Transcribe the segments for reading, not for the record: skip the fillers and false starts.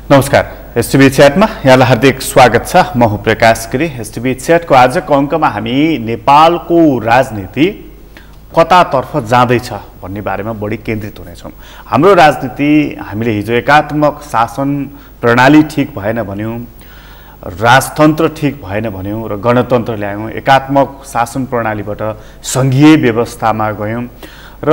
नमस्कार, एसटिभी च्याटमा यहाँलाई हार्दिक स्वागत छ। म हुँ प्रकाश गिरी। एसटिभी च्याटको आजको अङ्कमा हामी नेपालको राजनीति कतातर्फ जाँदैछ भन्ने बारेमा बढी केन्द्रित हुनेछौँ। हाम्रो राजनीति हामीले हिजो एकात्मक शासन प्रणाली ठिक भएन भन्यौँ, राजतन्त्र ठिक भएन भन्यौँ र गणतन्त्र ल्यायौँ, एकात्मक शासन प्रणालीबाट सङ्घीय व्यवस्थामा गयौँ र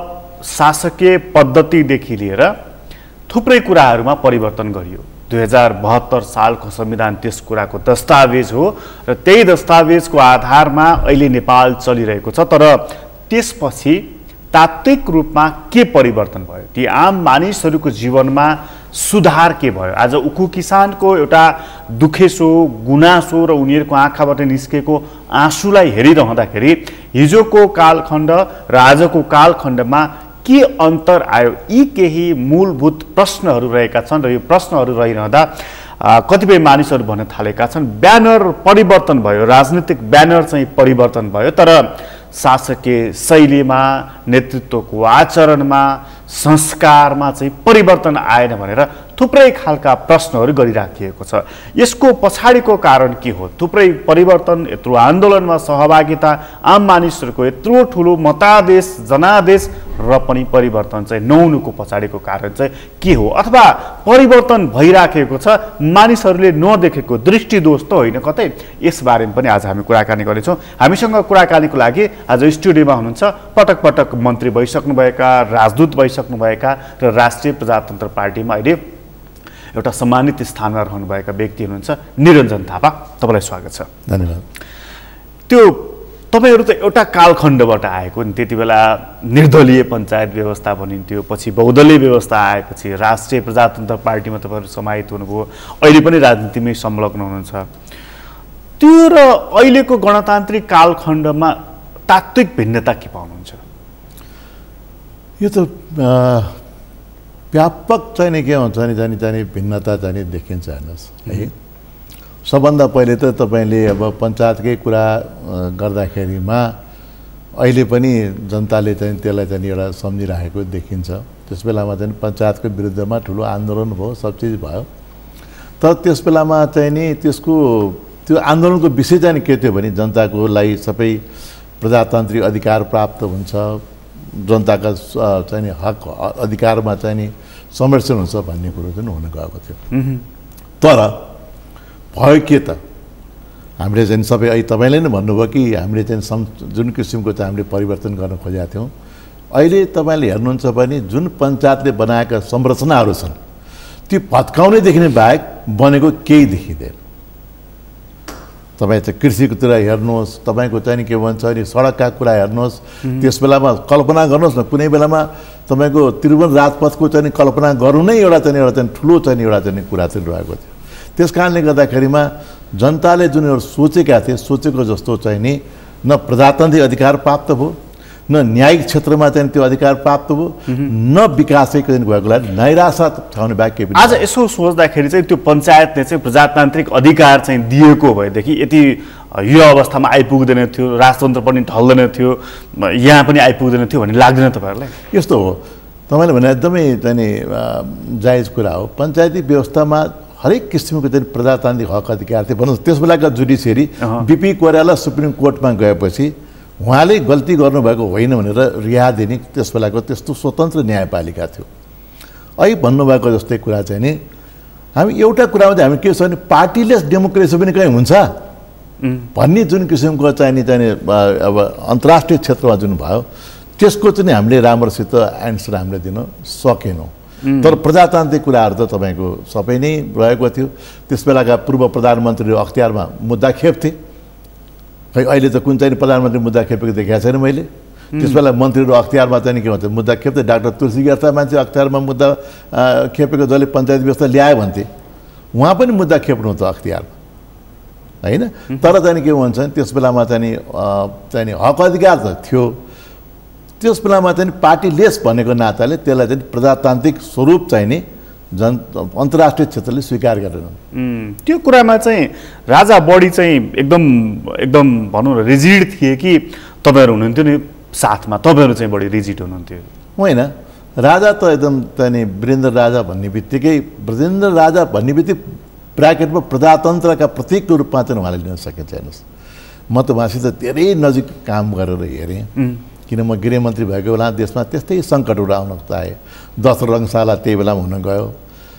शासकीय पद्धतिदेखि लिएर थुप्रै कुराहरूमा परिवर्तन गरियो। 2072 सालको संविधान त्यस कुराको दस्तावेज हो र त्यही दस्तावेजको आधारमा अहिले नेपाल चलिरहेको छ। तर त्यसपछि तात्विक रूपमा के परिवर्तन भयो, ती आम मानिसहरूको जीवनमा सुधार के भयो? आज उखु किसानको एउटा दुखेसो गुनासो र उनीहरूको आँखाबाट निस्केको आँसुलाई हेरिरहँदाखेरि हिजोको कालखण्ड र आजको कालखण्डमा के अन्तर आयो? यी केही मूलभूत प्रश्नहरू रहेका छन् र यो प्रश्नहरू रहिरहँदा कतिपय मानिसहरू भन्न थालेका छन् ब्यानर परिवर्तन भयो, राजनीतिक ब्यानर चाहिँ परिवर्तन भयो, तर शासकीय शैलीमा, नेतृत्वको आचरणमा, संस्कारमा चाहिँ परिवर्तन आएन भनेर थुप्रै खालका प्रश्नहरू गरिराखिएको छ। यसको पछाडिको कारण के हो? थुप्रै परिवर्तन, यत्रो आन्दोलनमा सहभागिता, आम मानिसहरूको यत्रो ठुलो मतादेश जनादेश र पनि परिवर्तन चाहिँ नहुनुको पछाडिको कारण चाहिँ के हो? अथवा परिवर्तन भइराखेको छ, मानिसहरूले नदेखेको दृष्टि दोष त होइन कतै? यसबारेमा पनि आज हामी कुराकानी गर्नेछौँ। हामीसँग कुराकानीको लागि आज स्टुडियोमा हुनुहुन्छ पटक पटक मन्त्री भइसक्नुभएका, राजदूत भइसक्नुभएका र राष्ट्रिय प्रजातन्त्र पार्टीमा अहिले एउटा सम्मानित स्थानमा रहनुभएका व्यक्ति हुनुहुन्छ निरञ्जन थापा। तपाईँलाई स्वागत छ। धन्यवाद। त्यो तपाईँहरू त एउटा कालखण्डबाट आएको नि, त्यति बेला निर्दलीय पञ्चायत व्यवस्था भनिन्थ्यो, पछि बहुदलीय व्यवस्था आएपछि राष्ट्रिय प्रजातन्त्र पार्टीमा तपाईँहरू समाहित हुनुभयो, अहिले पनि राजनीतिमै संलग्न हुनुहुन्छ। त्यो र अहिलेको गणतान्त्रिक कालखण्डमा तात्विक भिन्नता के पाउनुहुन्छ? यो त व्यापक चाहिँ नि के हुन्छ नि जानी भिन्नता चाहिँ देखिन्छ हेर्नुहोस् है। सबभन्दा पहिले त तपाईँले अब पञ्चायतकै कुरा गर्दाखेरिमा अहिले पनि जनताले चाहिँ त्यसलाई चाहिँ एउटा सम्झिराखेको देखिन्छ। त्यस बेलामा चाहिँ पञ्चायतको विरुद्धमा ठुलो आन्दोलन भयो, सब चिज भयो। तर त्यस बेलामा चाहिँ नि त्यो आन्दोलनको विषय चाहिँ के थियो भने जनताको लागि सबै प्रजातान्त्रिक अधिकार प्राप्त हुन्छ, जनताका चाहिँ नि हक अधिकारमा चाहिँ नि संरक्षण हुन्छ भन्ने कुरो चाहिँ हुन गएको थियो। तर भयो के त? हामीले चाहिँ सबै अहिले तपाईँले नै भन्नुभयो कि हामीले चाहिँ जुन किसिमको चाहिँ हामीले परिवर्तन गर्न खोजेका थियौँ, अहिले तपाईँले हेर्नुहुन्छ भने जुन पञ्चायतले बनाएका संरचनाहरू छन् ती भत्काउने देखिने बाहेक बनेको केही देखिँदैन। तपाईँ चाहिँ कृषिकोतिर हेर्नुहोस्, तपाईँको चाहिँ के भन्छ नि सडकका कुरा हेर्नुहोस्, त्यस बेलामा कल्पना गर्नुहोस् न, कुनै बेलामा तपाईँको त्रिभुवन राजपथको चाहिँ कल्पना गर्नु नै एउटा ठुलो चाहिँ एउटा चाहिँ कुरा चाहिँ रहेको थियो। त्यस कारणले गर्दाखेरिमा जनताले जुन एउटा सोचेका थिए, सोचेको जस्तो चाहिँ नि न प्रजातान्त्रिक अधिकार प्राप्त भयो, न न्यायिक क्षेत्रमा चाहिँ त्यो अधिकार प्राप्त भयो, न विकासैको भएको लागि नैराशा छाउने बाहेक केही पनि। आज यसो सोच्दाखेरि चाहिँ त्यो पञ्चायतले चाहिँ प्रजातान्त्रिक अधिकार चाहिँ दिएको भएदेखि यति यो अवस्थामा आइपुग्दैन थियो, राजतन्त्र पनि ढल्दैन थियो, यहाँ पनि आइपुग्दैन थियो भन्ने लाग्दैन तपाईँहरूलाई? यस्तो हो, तपाईँले भने एकदमै चाहिँ जायज कुरा हो। पञ्चायती व्यवस्थामा हरेक किसिमको चाहिँ प्रजातान्त्रिक हक अधिकार थियो। भन्नुहोस् त्यस बेलाका जुडिसियरी बिपी कोइराला सुप्रिम कोर्टमा गएपछि उहाँले गल्ती गर्नुभएको होइन भनेर रिहा दिने त्यस बेलाको त्यस्तो स्वतन्त्र न्यायपालिका थियो। अहिले भन्नुभएको जस्तै कुरा चाहिँ नि हामी एउटा कुरामा चाहिँ हामी के छ भने पार्टीलेस डेमोक्रेसी पनि कहीँ हुन्छ भन्ने जुन किसिमको चाहिँ अब अन्तर्राष्ट्रिय क्षेत्रमा जुन भयो त्यसको चाहिँ हामीले राम्रोसित एन्सर हामीले दिन सकेनौँ। तर प्रजातान्त्रिक कुराहरू त तपाईँको सबै नै रहेको थियो। त्यस बेलाका पूर्व प्रधानमन्त्रीहरू अख्तियारमा मुद्दा खेप्थे, खै अहिले त कुन चाहिँ प्रधानमन्त्री मुद्दा खेपेको देखाएको छैन मैले। त्यस बेला मन्त्रीहरू अख्तियारमा चाहिँ के भन्छ मुद्दा खेप्थे। डाक्टर तुलसी गिरता मान्छे अख्तियारमा मुद्दा खेपेको जसले पञ्चायत व्यवस्था ल्यायो भन्थे, उहाँ पनि मुद्दा खेप्नु त अख्तियारमा होइन। तर चाहिँ के भन्छ भने त्यस बेलामा चाहिँ हक अधिकार त थियो। त्यस बेलामा चाहिँ पार्टीलेस भनेको नाताले त्यसलाई चाहिँ प्रजातान्त्रिक स्वरूप चाहिँ नि अन्तर्राष्ट्रिय क्षेत्रले स्वीकार गरेनन्। त्यो कुरामा चाहिँ राजा बढी चाहिँ एकदम भनौँ न रिजिड थिए कि तपाईँहरू हुनुहुन्थ्यो नि साथमा, तपाईँहरू चाहिँ बढी रिजिड हुनुहुन्थ्यो? होइन, राजा त एकदम चाहिँ वीरेन्द्र राजा भन्ने बित्तिकै वीरेन्द्र राजा भन्ने बित्तिकै ब्राकेटमा प्रजातन्त्रका प्रतीकको रूपमा चाहिँ उहाँले लिन सकिन्छ। हेर्नुहोस्, म त उहाँसित धेरै नजिक काम गरेर हेरेँ, किन म गृहमन्त्री भएको बेला देशमा त्यस्तै सङ्कटहरू आउन चाहे। 10 रङशाला त्यही बेलामा हुन गयो,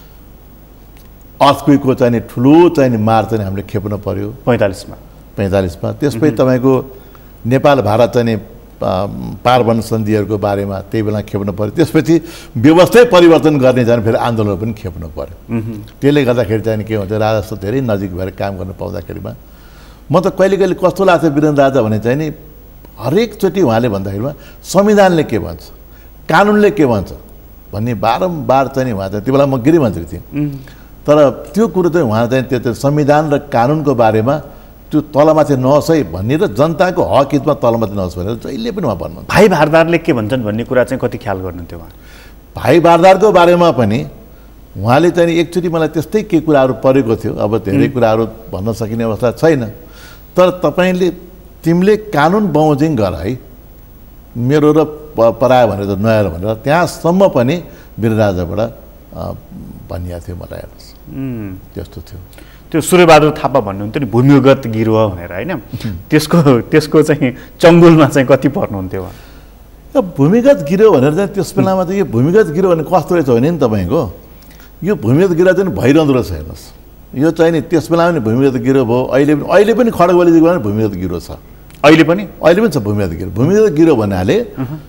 अर्थक्वेकको चाहिँ ठुलो चाहिँ मार चाहिँ हामीले खेप्न पर्यो 45मा। त्यसपछि तपाईँको नेपाल भारत चाहिँ पारवन सन्धिहरूको बारेमा त्यही बेला खेप्नु पर्यो। त्यसपछि व्यवस्थै परिवर्तन गर्ने चाहिँ फेरि आन्दोलन पनि खेप्नु पर्यो। त्यसले गर्दाखेरि चाहिँ के हुन्छ, राजासँग धेरै नजिक भएर काम गर्न पाउँदाखेरिमा म त कहिले कस्तो लाग्छ वीरेन्द्र राजा भने चाहिँ नि हरेकचोटि उहाँले भन्दाखेरिमा संविधानले के भन्छ, कानुनले के भन्छ भन्ने बारम्बार चाहिँ उहाँ चाहिँ त्यो बेला म गृहमन्त्री थिएँ, तर त्यो कुरो चाहिँ उहाँ चाहिँ त्यो संविधान र कानुनको बारेमा त्यो तलमाथि नहोस् है भन्ने र जनताको हक हितमा तलमाथि नहोस् भनेर जहिले पनि उहाँ भन्नुहुन्छ। भाइ भारदारले के भन्छन् भन्ने कुरा चाहिँ कति ख्याल गर्नुहुन्थ्यो उहाँ? भाइ भारदारको बारेमा पनि उहाँले चाहिँ एकचोटि मलाई त्यस्तै केही कुराहरू परेको थियो। अब धेरै कुराहरू भन्न सकिने अवस्था छैन, तर तिमीले कानुन बमोजिङ गर है, मेरो र परायो भनेर नआएर भनेर त्यहाँसम्म पनि वीरराजाबाट भनिएको थियो मलाई। हेर्नुहोस्, त्यस्तो थियो। त्यो सूर्यबहादुर थापा भन्नुहुन्थ्यो नि भूमिगत गिरुवा भनेर, होइन? त्यसको चाहिँ चङ्गुलमा चाहिँ कति पर्नुहुन्थ्यो उहाँ? भूमिगत गिरो भनेर चाहिँ त्यस बेलामा चाहिँ यो भूमिगत गिरो भने कस्तो रहेछ भने नि तपाईँको यो भूमिगत गिरो चाहिँ भइरहँदो रहेछ। हेर्नुहोस्, यो चाहिँ नि त्यस बेलामा नि भूमिगत गिरो भयो, अहिले पनि खड्गबलीजीको भूमिगत गिरो छ, अहिले पनि छ भूमिगत गिरो। भूमिगत गिरो भन्नाले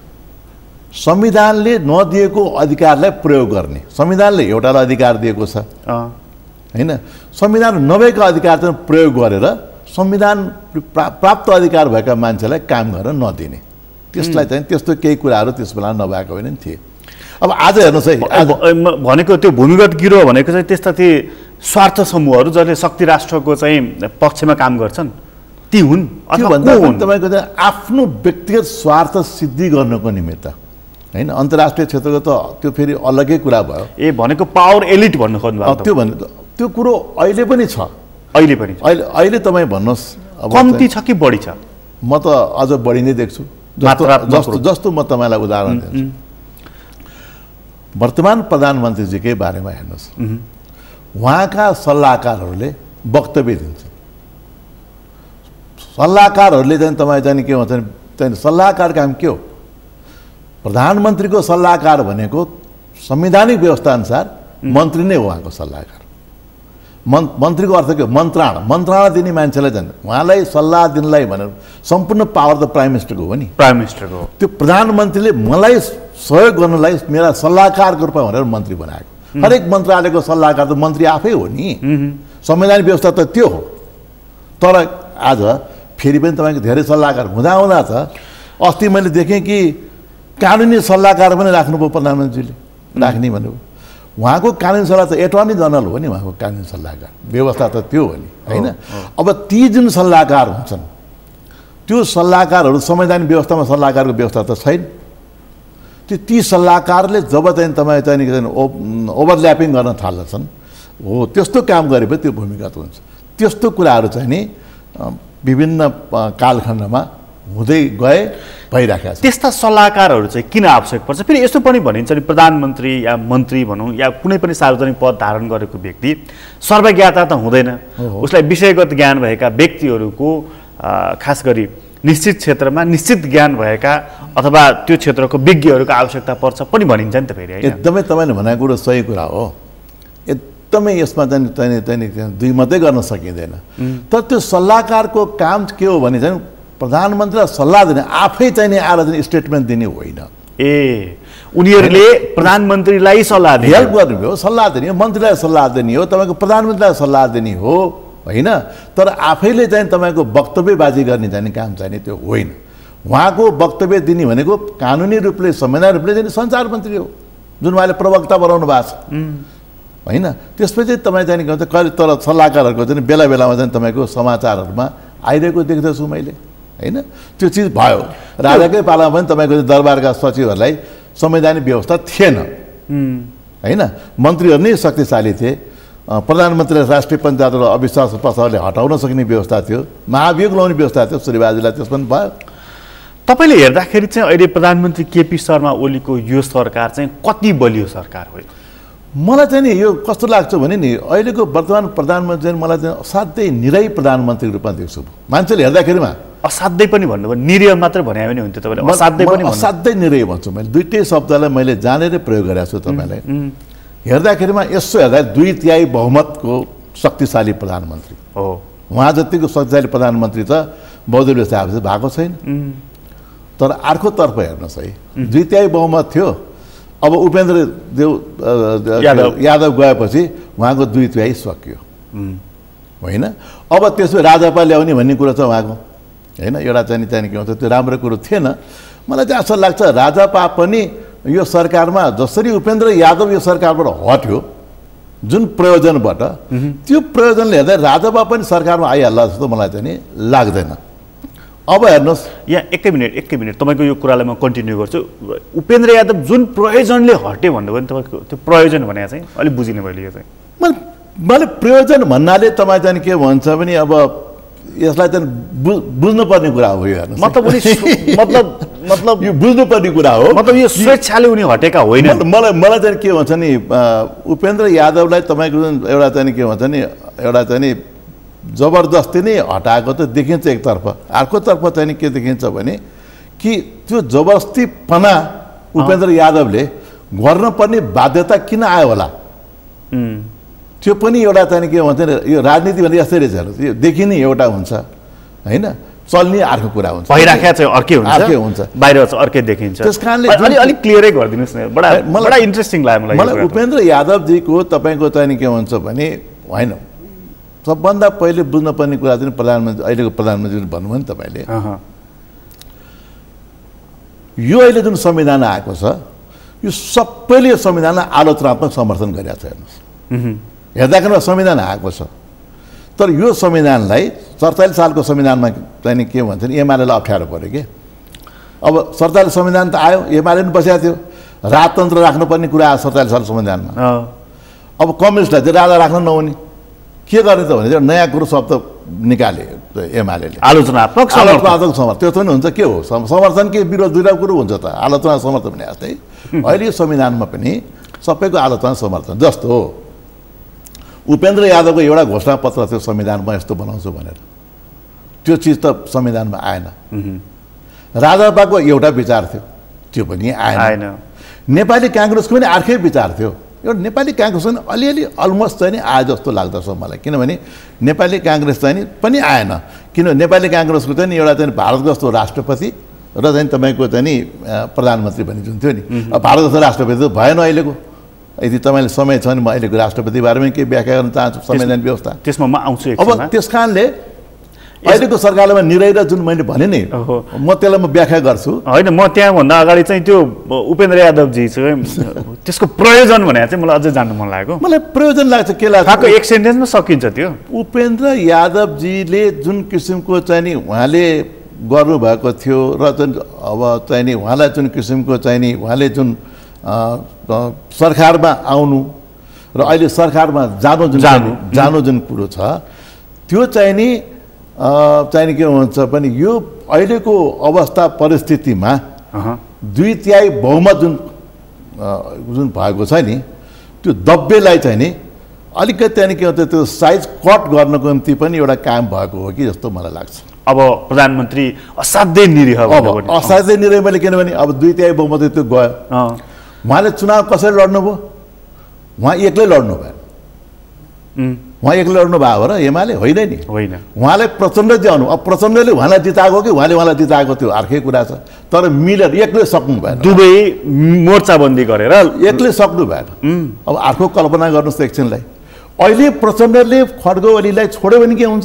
संविधानले नदिएको अधिकारलाई प्रयोग गर्ने, संविधानले एउटालाई अधिकार दिएको छ होइन, संविधान नभएको अधिकार चाहिँ प्रयोग गरेर संविधान प्राप्त अधिकार भएका मान्छेलाई काम गर्न नदिने, त्यसलाई चाहिँ त्यस्तो केही कुराहरू त्यस बेला नभएको होइन थिए। अब आज हेर्नुहोस् है, भनेको त्यो भूमिगत गिरोह भनेको चाहिँ त्यस्ता ती स्वार्थ समूहहरू जसले शक्ति राष्ट्रको चाहिँ पक्षमा काम गर्छन् ती हुन्, तपाईँको चाहिँ आफ्नो व्यक्तिगत स्वार्थ सिद्धि गर्नको निमित्त होइन। अन्तर्राष्ट्रिय क्षेत्रको त त्यो फेरि अलग्गै कुरा भयो। भनेको पावर एलिट भन्नु खोज्नुभयो? त्यो कुरो अहिले पनि छ, अहिले तपाईँ भन्नुहोस् कम्ती छ कि बढी छ? म त अझ बढी नै देख्छु। जस्तो म तपाईँलाई उदाहरण दिन्छु, वर्तमान प्रधानमन्त्रीजीकै बारेमा हेर्नुहोस्, उहाँका सल्लाहकारहरूले वक्तव्य दिन्छन्। सल्लाहकारहरूले चाहिँ तपाईँ चाहिँ के भन्छ भने सल्लाहकार काम के हो? प्रधानमन्त्रीको सल्लाहकार भनेको संवैधानिक व्यवस्था अनुसार मन्त्री नै हो उहाँको सल्लाहकार। मन्त्रीको अर्थ के हो? मन्त्रणा दिने मान्छेलाई जान्छ, उहाँलाई सल्लाह दिनलाई भनेर सम्पूर्ण पावर त प्राइम मिनिस्टरको हो नि, प्राइम मिनिस्टरको। त्यो प्रधानमन्त्रीले मलाई सहयोग गर्नलाई मेरा सल्लाहकारको रूपमा भनेर मन्त्री बनाएको। हरेक मन्त्रालयको सल्लाहकार त मन्त्री आफै हो नि, संवैधानिक व्यवस्था त त्यो हो। तर आज फेरि पनि तपाईँको धेरै सल्लाहकार हुँदा त अस्ति मैले देखेँ कि कानुनी सल्लाहकार पनि राख्नुभयो प्रधानमन्त्रीले, राख्ने भन्नुभयो। उहाँको कानुनी सल्लाह त एटर्नी जनरल हो नि, उहाँको कानुनी सल्लाहकार, व्यवस्था त त्यो हो नि होइन। अब ती जुन सल्लाहकार हुन्छन् त्यो सल्लाहकारहरू संवैधानिक व्यवस्थामा सल्लाहकारको व्यवस्था त छैन। ती सल्लाहकारले जब चाहिँ तपाईँ चाहिँ ओभरल्यापिङ गर्न थाल्दछन्, हो त्यस्तो काम गरेपछि त्यो भूमिगत हुन्छ। त्यस्तो कुराहरू चाहिँ नि विभिन्न कालखण्डमा हुँदै गए, भइराखेका छ। त्यस्ता सल्लाहकारहरू चाहिँ किन आवश्यक पर्छ? फेरि यस्तो पनि भनिन्छ नि प्रधानमन्त्री या मन्त्री भनौँ या कुनै पनि सार्वजनिक पद धारण गरेको व्यक्ति सर्वज्ञता त हुँदैन, उसलाई विषयगत ज्ञान भएका व्यक्तिहरूको खास गरी निश्चित क्षेत्रमा निश्चित ज्ञान भएका अथवा त्यो क्षेत्रको विज्ञहरूको आवश्यकता पर्छ पनि भनिन्छ नि त फेरि। एकदमै तपाईँले भनेको कुरो सही कुरा हो, एकदमै यसमा चाहिँ दुई मात्रै गर्न सकिँदैन। तर त्यो सल्लाहकारको काम के हो भने चाहिँ प्रधानमन्त्रीलाई सल्लाह दिने, आफै चाहिँ आएर चाहिँ स्टेटमेन्ट दिने होइन। उनीहरूले प्रधानमन्त्रीलाई सल्लाह दिने, हेल्प गर्ने हो, सल्लाह दिने हो, मन्त्रीलाई सल्लाह दिने हो, तपाईँको प्रधानमन्त्रीलाई सल्लाह दिने हो होइन। तर आफैले चाहिँ तपाईँको वक्तव्यबाजी गर्ने जाने काम चाहिँ त्यो होइन। उहाँको वक्तव्य दिने भनेको कानुनी रूपले संवैधानिक रूपले चाहिँ सञ्चार मन्त्री हो, जुन उहाँले प्रवक्ता बनाउनु भएको छ होइन। त्यसपछि तपाईँ चाहिँ के भन्छ कहिले तर सल्लाहकारहरूको चाहिँ बेला बेलामा चाहिँ तपाईँको समाचारहरूमा आइरहेको देख्दछु मैले होइन। त्यो चिज भयो। राजाकै पालामा पनि तपाईँको दरबारका सचिवहरूलाई संवैधानिक व्यवस्था थिएन होइन, मन्त्रीहरू नै शक्तिशाली थिए। प्रधानमन्त्रीले राष्ट्रिय पञ्चायत र अविश्वास प्रस्तावले हटाउन सक्ने व्यवस्था थियो, महाभियोग लाउने व्यवस्था थियो, सूर्यबहादुरलाई त्यसमा भयो। तपाईँले हेर्दाखेरि चाहिँ अहिले प्रधानमन्त्री केपी शर्मा ओलीको यो सरकार चाहिँ कति बलियो सरकार हो? मलाई चाहिँ नि यो कस्तो लाग्छ भने नि अहिलेको वर्तमान प्रधानमन्त्री मलाई चाहिँ असाध्यै निरै प्रधानमन्त्रीको रूपमा देख्छु मान्छेले हेर्दाखेरिमा। असाध्यै पनि भन्नुभयो, निरीह मात्रै भने पनि हुन्थ्यो तपाईँले, असाध्यै पनि असाध्यै निरै भन्छु मैले। दुईटै शब्दलाई मैले जानेरै प्रयोग गरेको छु तपाईँलाई। हेर्दाखेरिमा यसो हेर्दा 2/3 बहुमतको शक्तिशाली प्रधानमन्त्री हो। उहाँ जतिको शक्तिशाली प्रधानमन्त्री त बौद्धले आएपछि भएको छैन। तर अर्कोतर्फ हेर्नुहोस् है, 2/3 बहुमत थियो, अब उपेन्द्र देव यादव गएपछि उहाँको 2/3 सकियो होइन। अब त्यसो राजपा ल्याउने भन्ने कुरो छ उहाँको होइन। एउटा चाहिँ के भन्छ त्यो राम्रो कुरो थिएन। मलाई चाहिँ आशा लाग्छ राजपा पनि यो सरकारमा जसरी उपेन्द्र यादव यो सरकारबाट हट्यो जुन प्रयोजनबाट, त्यो प्रयोजनले हेर्दा राजपा पनि सरकारमा आइहाल्ला जस्तो मलाई चाहिँ नि लाग्दैन। अब हेर्नुहोस् यहाँ एकै मिनट तपाईँको यो कुरालाई म कन्टिन्यू गर्छु। उपेन्द्र यादव जुन प्रयोजनले हट्यो भन्नुभयो नि, तपाईँको त्यो प्रयोजन भने चाहिँ अलिक बुझिनँ मैले यो चाहिँ। मैले प्रयोजन भन्नाले तपाईँ चाहिँ के भन्छ भने अब यसलाई चाहिँ बुझ्नुपर्ने कुरा हो। यो हेर्नुहोस् मतलब यो बुझ्नुपर्ने कुरा हो। मतलब यो स्वेच्छाले उनी हटेका होइन। मलाई चाहिँ के भन्छ नि उपेन्द्र यादवलाई तपाईँको जुन एउटा चाहिँ के भन्छ नि एउटा चाहिँ नि जबरजस्ती नै हटाएको त देखिन्छ एकतर्फ। अर्कोतर्फ चाहिँ के देखिन्छ भने कि त्यो जबरजस्तीपना उपेन्द्र यादवले गर्नुपर्ने बाध्यता किन आयो होला, त्यो पनि एउटा चाहिँ के भन्छ यो राजनीति भने यस्तै रहेछ हेर्नुहोस्। यो देखिने एउटा हुन्छ होइन, चल्ने अर्को कुरा हुन्छ, भइराखेको चाहिँ अर्कै हुन्छ, बाहिर चाहिँ अर्कै देखिन्छ। त्यस कारणले अलिक क्लियरै गरिदिनुहोस् न, बडा इन्ट्रेस्टिङ लाग्यो मलाई। उपेन्द्र यादवजीको तपाईँको चाहिँ के भन्छ भने होइन, सबभन्दा पहिले बुझ्नुपर्ने कुरा चाहिँ प्रधानमन्त्री अहिलेको प्रधानमन्त्री भन्नुभयो नि तपाईँले, यो अहिले जुन संविधान आएको छ यो सबैले यो संविधानलाई आलोचनात्मक समर्थन गरिरहेको छ। हेर्नुहोस् हेर्दाखेरि संविधान आएको छ, तर यो संविधानलाई 47 सालको संविधानमा चाहिँ के भन्छ नि एमालेलाई अप्ठ्यारो पऱ्यो कि। अब 47 संविधान त आयो, एमाले पनि बसेको थियो, राजतन्त्र राख्नुपर्ने कुरा आयो 47 साल संविधानमा। अब कम्युनिस्टलाई चाहिँ राजा राख्न नहुने, के गर्ने त भने नयाँ कुरो शब्द निकाले एमाले आलोचनात्मक समर्थन। त्यो पनि हुन्छ के हो समर्थन के विरोध दुईवटा कुरो हुन्छ त। आलोचना समर्थन भने जस्तै अहिले संविधानमा पनि सबैको आलोचना समर्थन। जस्तो हो उपेन्द्र यादवको एउटा घोषणा पत्र थियो संविधानमा यस्तो बनाउँछु भनेर, त्यो चिज त संविधानमा आएन। राजपाको एउटा विचार थियो, त्यो पनि आएन। नेपाली काङ्ग्रेसको पनि अर्कै विचार थियो। एउटा नेपाली काङ्ग्रेस पनि अलिअलि अलमोस्ट चाहिँ नि आए जस्तो लाग्दछ मलाई, किनभने नेपाली काङ्ग्रेस चाहिँ पनि आएन। किनभने नेपाली काङ्ग्रेसको चाहिँ एउटा चाहिँ भारत जस्तो राष्ट्रपति र चाहिँ तपाईँको चाहिँ नि प्रधानमन्त्री भन्ने जुन थियो नि, भारत जस्तो राष्ट्रपति त भएन अहिलेको। यदि तपाईँले समय छ भने म अहिलेको राष्ट्रपति बारेमा केही व्याख्या गर्न चाहन्छु, संविधान व्यवस्था त्यसमा म आउँछु। अब त्यस कारणले अहिलेको सरकारलाई निरैर जुन मैले भने नि म त्यसलाई म व्याख्या गर्छु होइन। म त्यहाँभन्दा अगाडि चाहिँ त्यो उपेन्द्र यादवजी चाहिँ त्यसको प्रयोजन भने चाहिँ मलाई अझै जान्नु मन लागेको। मलाई प्रयोजन लाग्छ के लाग्छ, एक सेन्टेन्समा सकिन्छ त्यो। उपेन्द्र यादवजीले जुन किसिमको चाहिँ नि उहाँले गर्नुभएको थियो र जुन अब चाहिँ नि उहाँलाई जुन किसिमको चाहिँ नि उहाँले जुन सरकारमा आउनु र अहिले सरकारमा जानु जुन कुरो छ त्यो चाहिँ नि के भन्छ पनि यो अहिलेको अवस्था परिस्थितिमा 2/3 बहुमत जुन भएको छ नि त्यो दब्बेलाई चाहिँ नि अलिकति त्यहाँदेखि के भन्छ त्यो साइज कट गर्नको निम्ति पनि एउटा काम भएको हो कि जस्तो मलाई लाग्छ। अब प्रधानमन्त्री असाध्यै निरीह, असाध्यै निरीह मैले किनभने अब 2/3 बहुमत त्यो गयो। उहाँले चुनाव कसरी लड्नुभयो, उहाँ एक्लै लड्नु भयो। उहाँ एक्लै लड्नु भयो र एमाले होइन नि, होइन। उहाँले प्रचण्डजी आउनु, अब प्रचण्डले उहाँलाई जिताएको कि उहाँलाई जिताएको त्यो अर्कै कुरा छ, तर मिलेर एक्लै सक्नु भएन। दुवै मोर्चाबन्दी गरेर एक्लै सक्नु भएन। अब अर्को कल्पना गर्नुहोस् एकछिनलाई, अहिले प्रचण्डले खड्गो ओलीलाई छोड्यो भने के हुन्छ,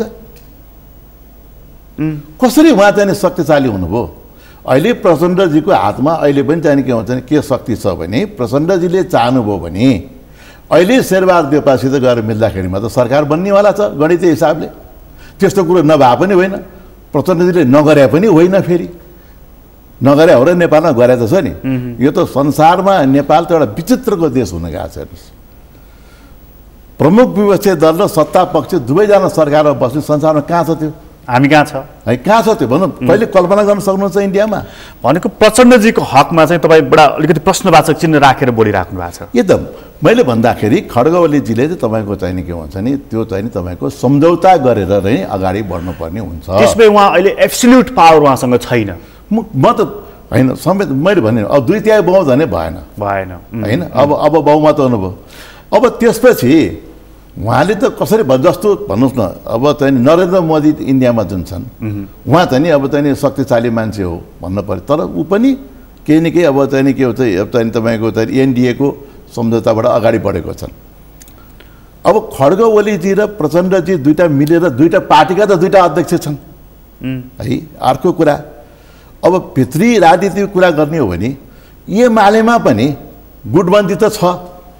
कसरी उहाँ चाहिँ शक्तिशाली हुनुभयो। अहिले प्रचण्डजीको हातमा अहिले पनि चाहिँ के भन्छ के शक्ति छ भने प्रचण्डजीले चाहनुभयो भने अहिले शेरबहादुर देउपासित गएर मिल्दाखेरिमा त सरकार बन्नेवाला छ गणितीय हिसाबले। त्यस्तो कुरो नभए पनि होइन, प्रचण्डजीले नगरे पनि होइन, फेरि नगरे हो र नेपालमा गरे त छ नि। यो त संसारमा नेपाल त एउटा विचित्रको देश हुन गएको छ। हेर्नुहोस् प्रमुख विपक्षी दल र सत्ता पक्ष दुवैजना सरकारमा बस्ने संसारमा कहाँ छ त्यो हामी कहाँ छ है कहाँ छ त्यो भन्नु कहिले कल्पना गर्न सक्नुहुन्छ इन्डियामा भनेको प्रचण्डजीको हकमा चाहिँ तपाईँ बडा अलिकति प्रश्नवाचक चिन्ह राखेर बोलिराख्नु भएको छ एकदम मैले भन्दाखेरि खड्गवलीजीले चाहिँ तपाईँको चाहिँ नि के भन्छ नि त्यो चाहिँ नि तपाईँको सम्झौता गरेर नै अगाडि बढ्नुपर्ने हुन्छ त्यसमै उहाँ अहिले एब्सोल्युट पावर उहाँसँग छैन म त होइन समेत मैले भने अब 2/3 बहुमत भने भएन होइन अब बहुमत हुनुभयो अब त्यसपछि उहाँले त कसरी जस्तो भन्नुहोस् न अब चाहिँ नरेन्द्र मोदी इन्डियामा जुन छन् उहाँ चाहिँ नि अब चाहिँ शक्तिशाली मान्छे हो भन्नु पर्यो तर ऊ पनि केही न केही अब चाहिँ नि के हो चाहिँ अब चाहिँ तपाईँको चाहिँ एनडिएको सम्झौताबाट अगाडि बढेको छन् अब खड्ग ओलीजी र प्रचण्डजी दुईटा मिलेर दुईटा पार्टीका त दुईटा अध्यक्ष छन् है अर्को कुरा अब भित्री राजनीतिको कुरा गर्ने हो भने एमालेमा पनि गुटबन्दी त छ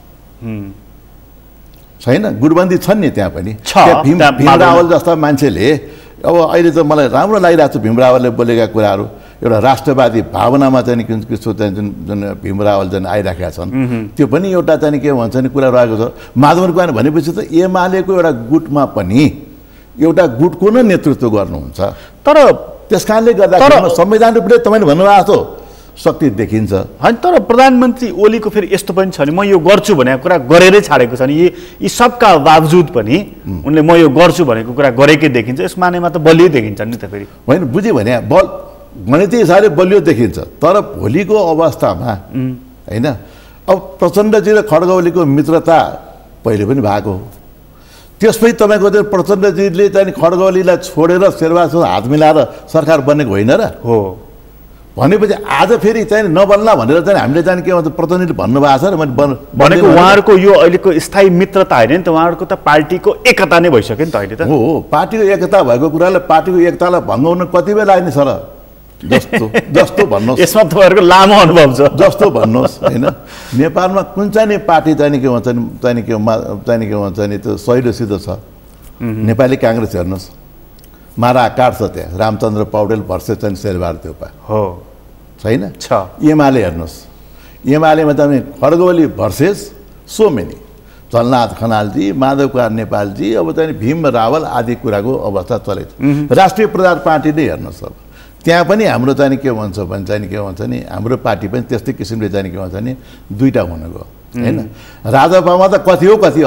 छैन गुटबन्दी छन् नि त्यहाँ पनि भीम रावल जस्ता मान्छेले अब अहिले त मलाई राम्रो लागिरहेको छ भीम रावलले बोलेका कुराहरू एउटा राष्ट्रवादी भावनामा चाहिँ जुन जुन भीम रावल जुन आइराखेका छन् त्यो पनि एउटा चाहिँ के भन्छ नि कुरा रहेको छ माधव कुमार भनेपछि त एमालेको एउटा गुटमा पनि एउटा गुटको नै नेतृत्व गर्नुहुन्छ तर त्यस कारणले गर्दा संविधान रूपले तपाईँले भन्नुभएको शक्ति देखिन्छ होइन तर प्रधानमन्त्री ओलीको फेरि यस्तो पनि छ नि म यो गर्छु भनेको कुरा गरेरै छाडेको छ नि यी सबका बावजुद पनि उनले म यो गर्छु भनेको कुरा गरेकै देखिन्छ यस मानेमा त बलियो देखिन्छ नि त फेरि होइन बुझ्यो भने गणितीय हिसाबले बलियो देखिन्छ तर भोलिको अवस्थामा होइन अब प्रचण्डजी र खड्ग ओलीको मित्रता पहिले पनि भएको हो त्यसपछि तपाईँको चाहिँ प्रचण्डजीले चाहिँ खड्ग ओलीलाई छोडेर शेरबहादुरसँग हात मिलाएर सरकार बनेको होइन र हो भनेपछि आज फेरि चाहिँ नबन्ला भनेर चाहिँ हामीले चाहिँ के भन्छ प्रतिनिधिले भन्नुभएको छ र मैले भनेको उहाँहरूको यो अहिलेको स्थायी मित्रता होइन नि त उहाँहरूको त पार्टीको एकता नै भइसक्यो नि त अहिले त हो पार्टीको एकता भएको कुरालाई पार्टीको एकतालाई भङ्गाउन कति बेला लाग्ने सर जस्तो भन्नुहोस् यसमा तपाईँहरूको लामो अनुभव छ जस्तो भन्नुहोस् होइन नेपालमा कुन चाहिँ नि पार्टी चाहिँ के भन्छ नि चाहिँ के भन्छ नि त्यो सहिलो छ नेपाली काङ्ग्रेस हेर्नुहोस् मारा काट्छ त्यहाँ रामचन्द्र पौडेल भर्सेस चाहिँ शेरबहादुर देउपा हो छैन छ एमाले हेर्नुहोस् एमालेमा तपाईँ Khadga Oli versus so many Jhalanath खनालजी माधव कुमार नेपालजी अब चाहिँ भीम रावल आदि कुराको अवस्था चलेको राष्ट्रिय प्रजात पार्टी नै हेर्नुहोस् अब त्यहाँ पनि हाम्रो चाहिँ के भन्छ भने चाहिँ के भन्छ नि हाम्रो पार्टी पनि त्यस्तै किसिमले चाहिँ के भन्छ नि दुईटा हुनुको होइन राजापामा त कति हो कति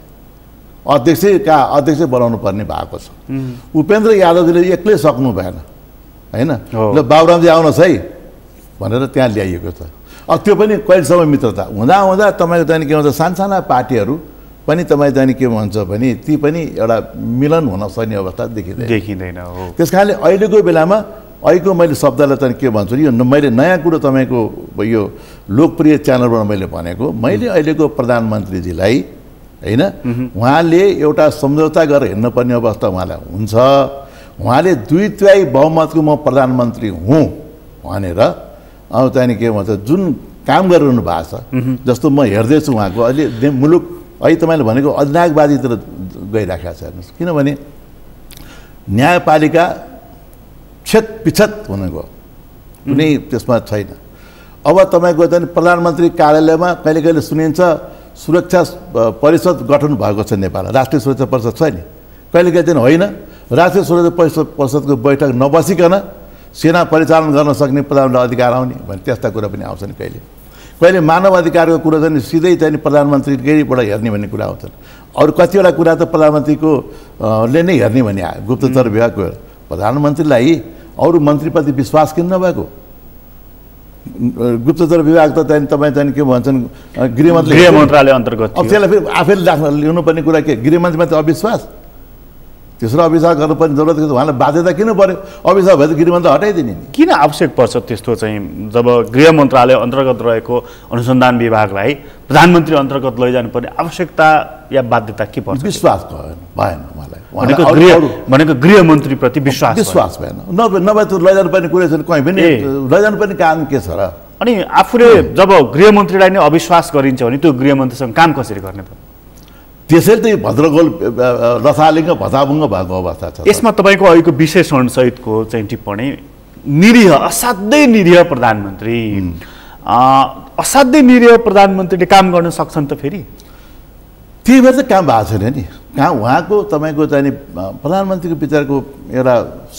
अध्यक्ष बनाउनु पर्ने भएको छ उपेन्द्र यादवजीले एक्लै सक्नु भएन होइन ल बाबुरामजी आउनुहोस् है भनेर त्यहाँ ल्याइएको छ अब त्यो पनि कहिलेसम्म मित्रता हुँदा तपाईँको चाहिँ के भन्छ सानसाना पार्टीहरू पनि तपाईँ चाहिँ के भन्छ भने ती पनि एउटा मिलन हुन सक्ने अवस्था देखिँदैन हो त्यस कारणले अहिलेको बेलामा अहिलेको मैले शब्दलाई चाहिँ के भन्छु यो मैले नयाँ कुरो तपाईँको यो लोकप्रिय च्यानलबाट मैले भनेको मैले अहिलेको प्रधानमन्त्रीजीलाई होइन उहाँले एउटा सम्झौता गरेर हिँड्नुपर्ने अवस्था उहाँलाई हुन्छ उहाँले 2/3 बहुमतको म प्रधानमन्त्री हुँ भनेर अब चाहिँ के भन्छ जुन काम गरिरहनु भएको छ जस्तो म हेर्दैछु उहाँको अहिले मुलुक अहिले तपाईँले भनेको अधिनायकवादीतिर गइराखेको छ हेर्नुहोस् किनभने न्यायपालिका पिछत हुनुको कुनै त्यसमा छैन अब तपाईँको चाहिँ प्रधानमन्त्री कार्यालयमा कहिले कहिले सुनिन्छ सुरक्षा परिषद गठन भएको छ नेपाल राष्ट्रिय सुरक्षा परिषद छ नि कहिले कहिले चाहिँ होइन राष्ट्रिय सुरक्षा परिषदको बैठक नबसिकन सेना परिचालन गर्न सक्ने प्रधानमन्त्री अधिकार आउने भने त्यस्ता कुरा पनि आउँछन् कहिले मानव अधिकारको कुरा चाहिँ सिधै चाहिँ प्रधानमन्त्रीकैबाट हेर्ने भन्ने कुरा आउँछन् अरू कतिवटा कुरा त प्रधानमन्त्रीको ले नै हेर्ने भन्ने आयो गुप्तचर विभागको प्रधानमन्त्रीलाई अरू मन्त्रीप्रति विश्वास किन नभएको गुप्तचर विभाग त चाहिँ तपाईँ चाहिँ के भन्छन् गृह मन्त्रालय अन्तर्गत अब त्यसलाई फेरि आफैले लिनुपर्ने कुरा के गृहमन्त्रीमाथि अविश्वास तेस्रो अविश्वास गर्नुपर्ने जरुरत छ उहाँलाई बाध्यता किन पर्यो अविश्वास भए त गृहमन्त्री हटाइदिने नि किन आवश्यक पर्छ त्यस्तो चाहिँ जब गृह मन्त्रालय अन्तर्गत रहेको अनुसन्धान विभागलाई प्रधानमन्त्री अन्तर्गत लैजानुपर्ने आवश्यकता या बाध्यता के पर्छ विश्वास भएन उहाँलाई भनेको गृहमन्त्रीप्रति विश्वास भएन नभए त लैजानुपर्ने कुरा छैन कहीँ पनि लैजानुपर्ने कारण के छ र अनि आफूले जब गृहमन्त्रीलाई नै अविश्वास गरिन्छ भने त्यो गृहमन्त्रीसँग काम कसरी गर्ने त त्यसैले त भद्रगोल रसालिङ्ग भताभुङ्ग भएको अवस्था छ यसमा तपाईँको अहिलेको विशेषण सहितको चाहिँ टिप्पणी निरीह असाध्यै निरीह प्रधानमन्त्री असाध्यै निरीह प्रधानमन्त्रीले काम गर्न सक्छन् त फेरि त्यही भएर चाहिँ काम भएको छैन नि कहाँ उहाँको तपाईँको चाहिँ नि प्रधानमन्त्रीको विचारको एउटा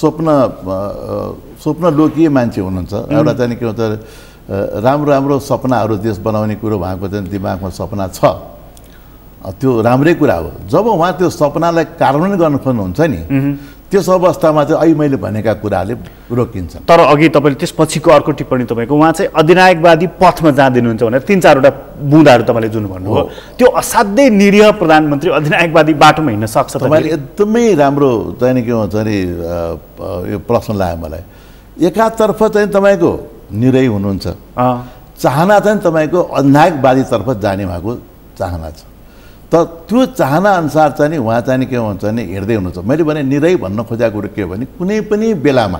स्वप्नलोकीय मान्छे हुनुहुन्छ। एउटा चाहिँ के भन्छ राम्रो राम्रो सपनाहरू देश बनाउने कुरो उहाँको चाहिँ दिमागमा सपना छ, त्यो राम्रै कुरा हो। जब उहाँ त्यो सपनालाई कार्यान्वयन गर्न खोज्नुहुन्छ नि, त्यस अवस्थामा चाहिँ अहिले मैले भनेका कुराहरूले रोकिन्छ। तर अघि तपाईँले त्यसपछिको अर्को टिप्पणी तपाईँको उहाँ चाहिँ अधिनायकवादी पथमा जाँदिनुहुन्छ भनेर 3-4वटा बुँदाहरू तपाईँले जुन भन्नुभयो, त्यो असाध्यै निरीह प्रधानमन्त्री अधिनायकवादी बाटोमा हिँड्न सक्छ? तपाईँले एकदमै राम्रो चाहिँ के भन्छ अरे यो प्रश्न लाग्यो मलाई। एकातर्फ चाहिँ तपाईँको निरही हुनुहुन्छ, चाहना चाहिँ तपाईँको अधिनायकवादीतर्फ जाने उहाँको चाहना छ। तर त्यो चाहना अनुसार चाहिँ उहाँ चाहिँ के भन्छ भने हिँड्दै हुनुहुन्छ। मैले भने निरै भन्न खोजेको कुरो के हो भने कुनै पनि बेलामा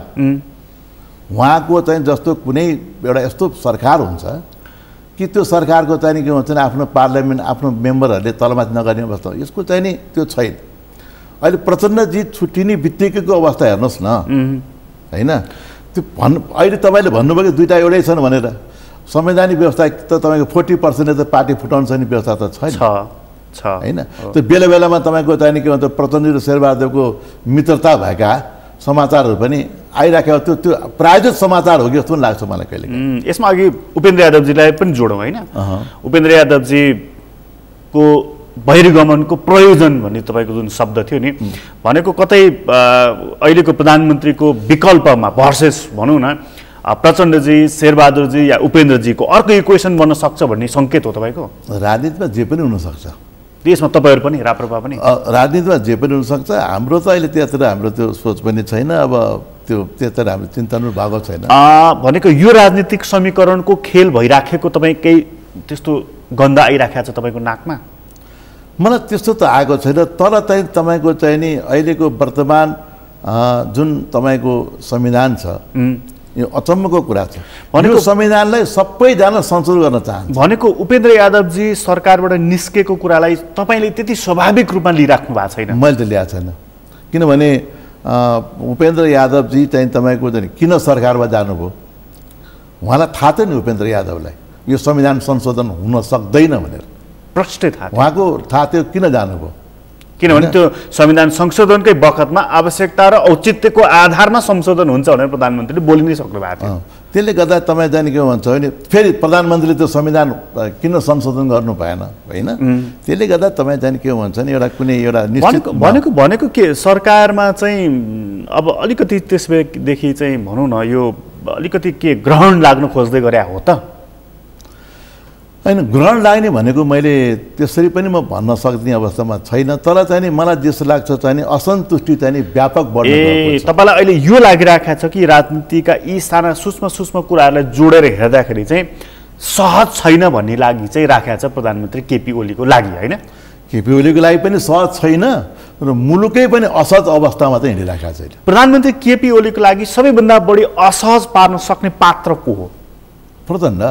उहाँको चाहिँ जस्तो कुनै एउटा यस्तो सरकार हुन्छ कि त्यो सरकारको चाहिँ के भन्छ भने आफ्नो पार्लियामेन्ट आफ्नो मेम्बरहरूले तलमाथि नगर्ने अवस्था, यसको चाहिँ नि त्यो छैन। अहिले प्रचण्डजी छुट्टिने बित्तिकैको अवस्था हेर्नुहोस् न, होइन? त्यो अहिले तपाईँले भन्नुभयो कि दुईवटा एउटै छन् भनेर। संवैधानिक व्यवस्था त तपाईँको 40% त पार्टी फुटाउनु सक्ने व्यवस्था त छैन, होइन? त्यो बेला बेलामा तपाईँको चाहिँ के भन्छ प्रचण्ड र शेरबहादुरको मित्रता भएका समाचारहरू पनि आइराखेको, त्यो प्रायोजित समाचार हो कि जस्तो पनि लाग्छ मलाई कहिले। यसमा अघि उपेन्द्र यादवजीलाई पनि जोडौँ, होइन? उपेन्द्र यादवजीको बहिर्गमनको प्रयोजन भन्ने तपाईँको जुन शब्द थियो नि, भनेको कतै अहिलेको प्रधानमन्त्रीको विकल्पमा भर्सेस भनौँ न प्रचण्डजी, शेरबहादुरजी या उपेन्द्रजीको अर्को इक्वेसन बन्न सक्छ भन्ने सङ्केत हो तपाईँको? राजनीतिमा जे पनि हुनसक्छ, देशमा तपाईँहरू पनि राप्रपा पनि राजनीतिमा जे पनि हुनसक्छ। हाम्रो त अहिले त्यतातिर हाम्रो त्यो सोच पनि छैन, अब त्यो त्यतातिर हाम्रो चिन्तन भएको छैन। भनेको यो राजनीतिक समीकरणको खेल भइराखेको तपाईँ केही त्यस्तो गन्ध आइराखेको छ तपाईँको नाकमा? मलाई त्यस्तो त आएको छैन, तर चाहिँ तपाईँको चाहिँ नि अहिलेको वर्तमान जुन तपाईँको संविधान छ यो अचम्मको कुरा छ। भनेको संविधानलाई सबैजना संशोधन गर्न चाहन्छ। भनेको उपेन्द्र यादवजी सरकारबाट निस्केको कुरालाई तपाईँले त्यति स्वाभाविक रूपमा लिइराख्नु भएको छैन? मैले त ल्याएको छैन, किनभने उपेन्द्र यादवजी चाहिँ तपाईँको चाहिँ किन सरकारमा जानुभयो उहाँलाई थाहा थियो नि। उपेन्द्र यादवलाई यो संविधान संशोधन हुन सक्दैन भनेर प्रष्टै थाहा, उहाँको थाहा थियो किन जानुभयो। किनभने त्यो संविधान संशोधनकै बखतमा आवश्यकता र औचित्यको आधारमा संशोधन हुन्छ भनेर प्रधानमन्त्रीले बोलि नै सक्नु भएको थियो। त्यसले गर्दा तपाईँ जाने के भन्छ भने फेरि प्रधानमन्त्रीले त्यो संविधान किन संशोधन गर्नु भएन, होइन? त्यसले गर्दा तपाईँ जाने के भन्छ भने एउटा कुनै एउटा भनेको के सरकारमा चाहिँ अब अलिकति त्यसदेखि चाहिँ भनौँ न यो अलिकति के ग्रहण लाग्नु खोज्दै गरे हो त? होइन, ग्रहण लाग्ने भनेको मैले त्यसरी पनि म भन्न सक्दिने अवस्थामा छैन। तर चाहिँ नि मलाई जस्तो लाग्छ चाहिँ नि असन्तुष्टि चाहिँ नि व्यापक बढ्न गएको छ। तपाईँलाई अहिले यो लागिरहेको छ कि राजनीतिका यी साना सूक्ष्म कुराहरूलाई जोडेर हेर्दाखेरि चाहिँ सहज छैन भन्ने लागि चाहिँ राखेको छ प्रधानमन्त्री केपी ओलीको लागि, होइन? केपी ओलीको लागि पनि सहज छैन र मुलुकै पनि असहज अवस्थामा चाहिँ हिँडिराखेको छैन। प्रधानमन्त्री केपी ओलीको लागि सबैभन्दा बढी असहज पार्न सक्ने पात्र को हो? प्रचण्ड।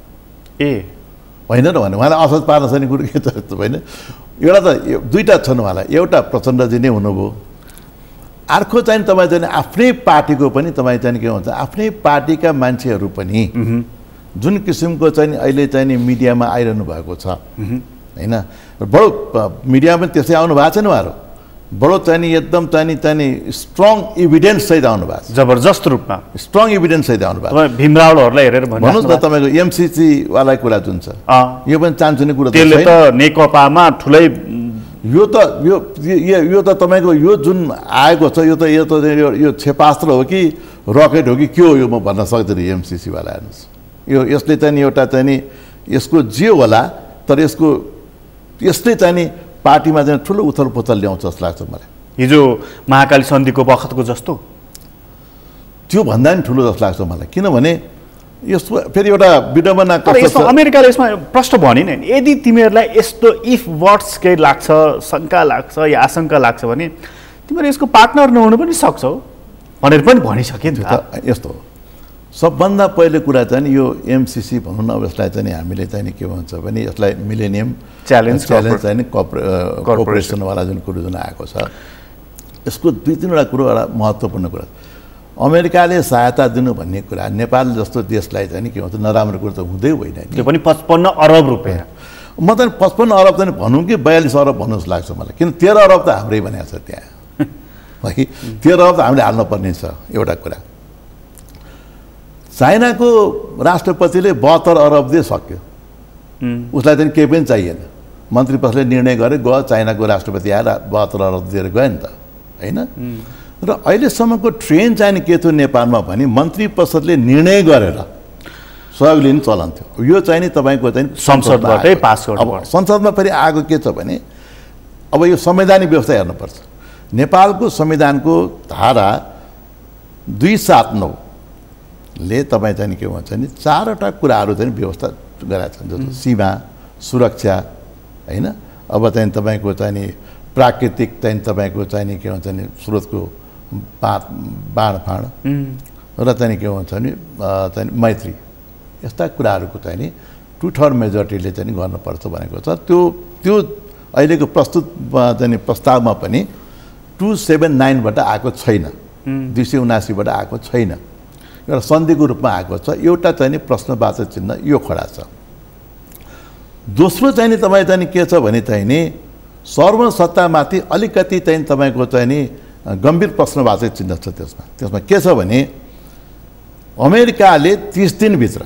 होइन र भने उहाँलाई असहज पार्न सक्ने कुरो के त होइन? एउटा त दुईवटा छन् उहाँलाई, एउटा प्रचण्डजी नै हुनुभयो, अर्को चाहिँ तपाईँ चाहिँ आफ्नै पार्टीको पनि तपाईँ चाहिँ के भन्छ आफ्नै पार्टीका मान्छेहरू पनि जुन किसिमको चाहिँ अहिले चाहिँ नि मिडियामा आइरहनु भएको छ, होइन? बडो मिडियामा पनि त्यसै आउनु भएको छैन उहाँहरू, बडो चाहिँ एकदम चाहिँ स्ट्रङ इभिडेन्स सहित आउनु भएको छ, जबरजस्त रूपमा स्ट्रङ इभिडेन्स सहित आउनु भएको छ। भीमरावहरूलाई हेरेर भन्नुहोस् न तपाईँको एमसिसी वाला कुरा जुन छ यो पनि चान्चुने कुरा त्यसले त नेकपामा ठुलै यो त तपाईँको यो जुन आएको छ यो क्षेपास्त्र हो कि रकेट हो कि के हो यो म भन्न सक्दैन। एमसिसी वाला हेर्नुहोस्, यो यसले चाहिँ एउटा चाहिँ नि यसको जे होला तर यसको यस्तै चाहिँ नि पार्टीमा चाहिँ ठुलो उथल पुथल ल्याउँछ जस्तो लाग्छ मलाई। हिजो महाकाली सन्धिको बखतको जस्तो त्यो भन्दा पनि ठुलो जस्तो लाग्छ मलाई, किनभने यसको फेरि एउटा विडम्बना अमेरिकाले यसमा प्रश्न भने नि यदि तिमीहरूलाई यस्तो इफ वर्ड्स केही लाग्छ, शङ्का लाग्छ या आशंका लाग्छ भने तिमीहरू यसको पार्टनर नहुनु पनि सक्छौ भनेर पनि भनिसके नि त। यस्तो हो सबभन्दा पहिलो कुरा चाहिँ यो एमसिसी भनौँ न, अब यसलाई चाहिँ हामीले चाहिँ के भन्छ भने यसलाई मिलेनियम च्यालेन्ज चाहिँ कोअपरेसनवाला जुन कुरो जुन आएको छ यसको दुई तिनवटा कुरो एउटा महत्त्वपूर्ण कुरा। अमेरिकाले सहायता दिनु भन्ने कुरा नेपाल जस्तो देशलाई चाहिँ के भन्छ नराम्रो कुरो त हुँदै होइन, त्यो पनि 55 अरब रुपियाँ। म त 55 अरब चाहिँ भनौँ कि 42 अरब भन्नु जस्तो लाग्छ मलाई, किन 13 अरब त हाम्रै भनेको छ त्यहाँ है। 13 अरब त हामीले हाल्नुपर्ने छ। एउटा कुरा, चाइनाको राष्ट्रपतिले 72 अरब दिए सक्यो, उसलाई चाहिँ केही पनि चाहिएन। मन्त्री परिषदले निर्णय गरे, गयो चाइनाको राष्ट्रपति आएर 72 अरब दिएर गयो नि त, होइन? र अहिलेसम्मको ट्रेन्ड चाहिँ के थियो नेपालमा भने मन्त्री परिषदले निर्णय गरेर सहयोग लिने चलन थियो। यो चाहिँ नि तपाईँको चाहिँ संसदबाटै पास गर्नुपर्छ। संसदमा फेरि आएको के छ भने अब यो संवैधानिक व्यवस्था हेर्नुपर्छ। नेपालको संविधानको धारा 279 ले तपाईँ चाहिँ के भन्छ नि 4वटा कुराहरू चाहिँ व्यवस्था गरेका छन्, जस्तो सीमा, सुरक्षा, होइन? अब चाहिँ तपाईँको चाहिँ नि प्राकृतिक चाहिँ तपाईँको चाहिँ नि के भन्छ नि स्रोतको बाँडफाँड र चाहिँ के भन्छ नि चाहिँ मैत्री, यस्ता कुराहरूको चाहिँ नि 2/3 मेजोरिटीले चाहिँ गर्नुपर्छ भनेको छ। त्यो अहिलेको प्रस्तुत चाहिँ प्रस्तावमा पनि 279बाट आएको छैन, 279बाट आएको छैन, एउटा सन्धिको रूपमा आएको छ। एउटा चाहिँ नि प्रश्नवाचक चिन्ह यो खडा छ। दोस्रो चाहिँ नि तपाईँ चाहिँ के छ भने चाहिँ नि सर्वसत्तामाथि अलिकति चाहिँ तपाईँको चाहिँ नि गम्भीर प्रश्नवाचक चिन्ह छ। त्यसमा के छ भने अमेरिकाले 30 दिनभित्र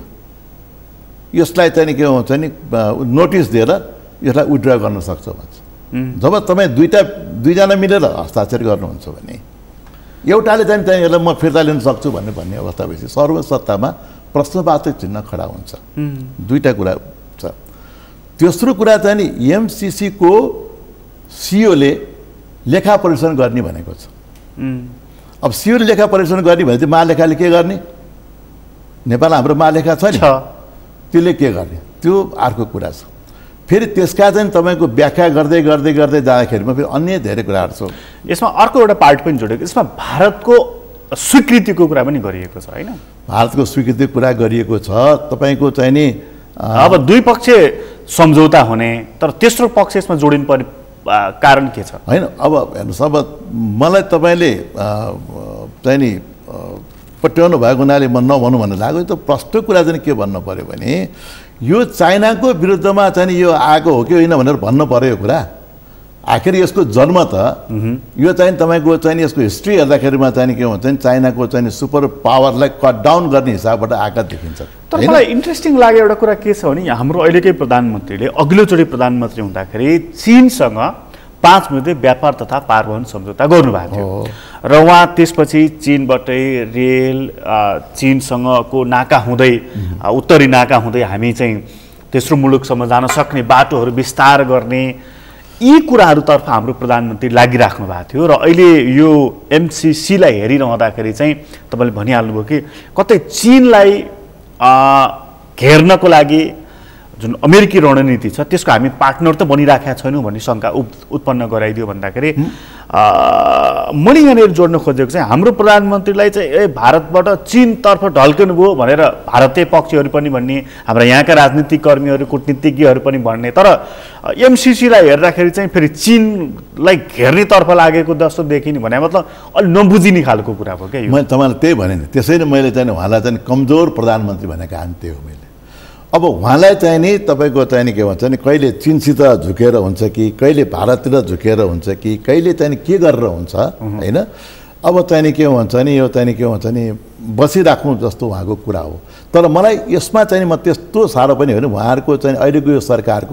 यसलाई चाहिँ के भन्छ नि नोटिस दिएर यसलाई विथड्र गर्न सक्छ भन्छ। जब तपाईँ दुईजना मिलेर हस्ताक्षर गर्नुहुन्छ भने एउटाले चाहिँ यसलाई म फिर्ता लिन सक्छु भन्ने अवस्था भएपछि सर्वसत्तामा प्रश्नवाचक चिन्ह खडा हुन्छ। दुईटा कुरा छ। तेस्रो कुरा चाहिँ नि एमसिसी को सिओले लेखा परीक्षण गर्ने भनेको छ। अब सिओले लेखा परीक्षण गर्ने भने चाहिँ महालेखाले के गर्ने? नेपाल हाम्रो महालेखा छ नि, त्यसले के गर्ने? त्यो अर्को कुरा छ। फेरि त्यसका चाहिँ तपाईँको व्याख्या गर्दै गर्दै गर्दै जाँदाखेरिमा फेरि अन्य धेरै कुराहरू छ। यसमा अर्को एउटा पार्ट पनि जोडेको, यसमा भारतको स्वीकृतिको कुरा पनि गरिएको छ, होइन? भारतको स्वीकृतिको कुरा गरिएको छ। तपाईँको चाहिँ नि अब दुई पक्ष सम्झौता हुने, तर तेस्रो पक्ष यसमा जोडिनुपर्ने कारण के छ? होइन, अब हेर्नुहोस्, अब मलाई तपाईँले चाहिँ नि पट्याउनु भएको हुनाले म नभनौँ भन्नु लाग्यो। त प्रष्ट कुरा चाहिँ के भन्नु पऱ्यो भने यो चाइनाको विरुद्धमा चाहिँ यो आएको हो कि होइन भनेर भन्नु पऱ्यो यो कुरा। आखिर यसको जन्म त यो चाहिँ तपाईँको चाहिँ यसको हिस्ट्री हेर्दाखेरिमा चाहिँ के भन्छ नि चाइनाको चाहिँ सुपर पावरलाई कट डाउन गर्ने हिसाबबाट आकार देखिन्छ। तर मलाई इन्ट्रेस्टिङ लाग्यो एउटा कुरा के छ भने हाम्रो अहिलेकै प्रधानमन्त्रीले अघिल्लोचोटि प्रधानमन्त्री हुँदाखेरि चीनसँग 5 मिनटै व्यापार तथा पारवहन सम्झौता गर्नुभएको थियो र उहाँ त्यसपछि चीनबाटै रेल चीनसँगको नाका हुँदै उत्तरी नाका हुँदै हामी चाहिँ तेस्रो मुलुकसम्म जान सक्ने बाटोहरू विस्तार गर्ने यी कुराहरूतर्फ हाम्रो प्रधानमन्त्री लागिराख्नु भएको थियो। र अहिले यो एमसिसीलाई हेरिरहँदाखेरि चाहिँ तपाईँले भनिहाल्नुभयो कि कतै चीनलाई घेर्नको लागि जुन अमेरिकी रणनीति छ त्यसको हामी पार्टनर त बनिराखेका छैनौँ भन्ने शङ्का उत्पन्न गराइदियो भन्दाखेरि मैले यहाँनिर जोड्न खोजेको चाहिँ हाम्रो प्रधानमन्त्रीलाई चाहिँ भारतबाट चीनतर्फ ढल्किनु भयो भनेर भारतीय पक्षहरू पनि भन्ने, हाम्रा यहाँका राजनीतिक कर्मीहरू कुटनीतिज्ञहरू पनि भन्ने, तर एमसिसीलाई हेर्दाखेरि चाहिँ फेरि चीनलाई घेर्नेतर्फ लागेको जस्तो देखिने भने मतलब अलि नबुझिने खालको कुरा हो क्या। मैले तपाईँलाई त्यही भने त्यसैले मैले चाहिँ उहाँलाई चाहिँ कमजोर प्रधानमन्त्री भनेको कारण त्यही हो। मैले अब उहाँलाई चाहिँ नि तपाईँको चाहिँ नि के भन्छ नि कहिले चीनसित झुकेर हुन्छ कि कहिले भारततिर झुकेर हुन्छ कि कहिले चाहिँ के गरेर हुन्छ, होइन? अब चाहिँ नि के भन्छ नि यो चाहिँ के भन्छ नि बसिराख्नु जस्तो उहाँको कुरा हो। तर मलाई यसमा चाहिँ म त्यस्तो साह्रो पनि होइन, उहाँहरूको चाहिँ अहिलेको यो सरकारको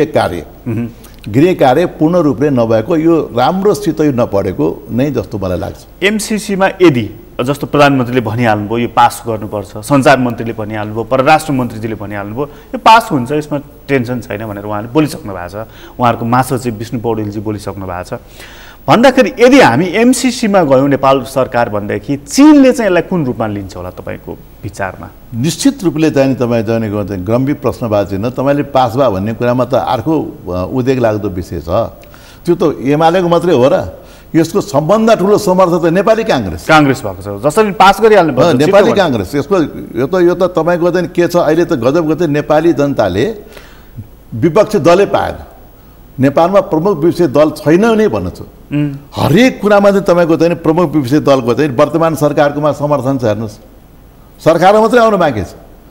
गृह कार्य पूर्ण रूपले नभएको यो राम्रोसित यो नपढेको नै जस्तो मलाई लाग्छ। एमसिसीमा यदि जस्तो प्रधानमन्त्रीले भनिहाल्नुभयो यो पास गर्नुपर्छ, सञ्चार मन्त्रीले भनिहाल्नुभयो, परराष्ट्र मन्त्रीजीले भनिहाल्नुभयो यो पास हुन्छ, यसमा टेन्सन छैन भनेर उहाँले बोलिसक्नु भएको छ। उहाँहरूको महासचिव विष्णु पौडेलजी बोलिसक्नु भएको छ। भन्दाखेरि यदि हामी एमसिसीमा गयौँ नेपाल सरकार भनेदेखि चीनले चाहिँ यसलाई कुन रूपमा लिन्छ होला तपाईँको विचारमा? निश्चित रूपले चाहिँ तपाईँ जानेको चाहिँ गम्भीर प्रश्नवाची होइन। तपाईँले पास भए भन्ने कुरामा त अर्को उद्वेग लाग्दो विषय छ। त्यो त एमालेको मात्रै हो र? यसको सबभन्दा ठुलो समर्थक त नेपाली काङ्ग्रेस भएको छ। जसरी पास गरिहाल्नु नेपाली काङ्ग्रेस यसको यो त तपाईँको चाहिँ के छ अहिले त गजबको चाहिँ नेपाली जनताले विपक्षी दलै पाएन। नेपालमा प्रमुख विपक्षी दल छैन नै भन्छु। हरेक कुरामा चाहिँ तपाईँको चाहिँ प्रमुख विपक्षी दलको चाहिँ वर्तमान सरकारकोमा समर्थन छ। हेर्नुहोस्, सरकारमा मात्रै आउनु बाँकी छ।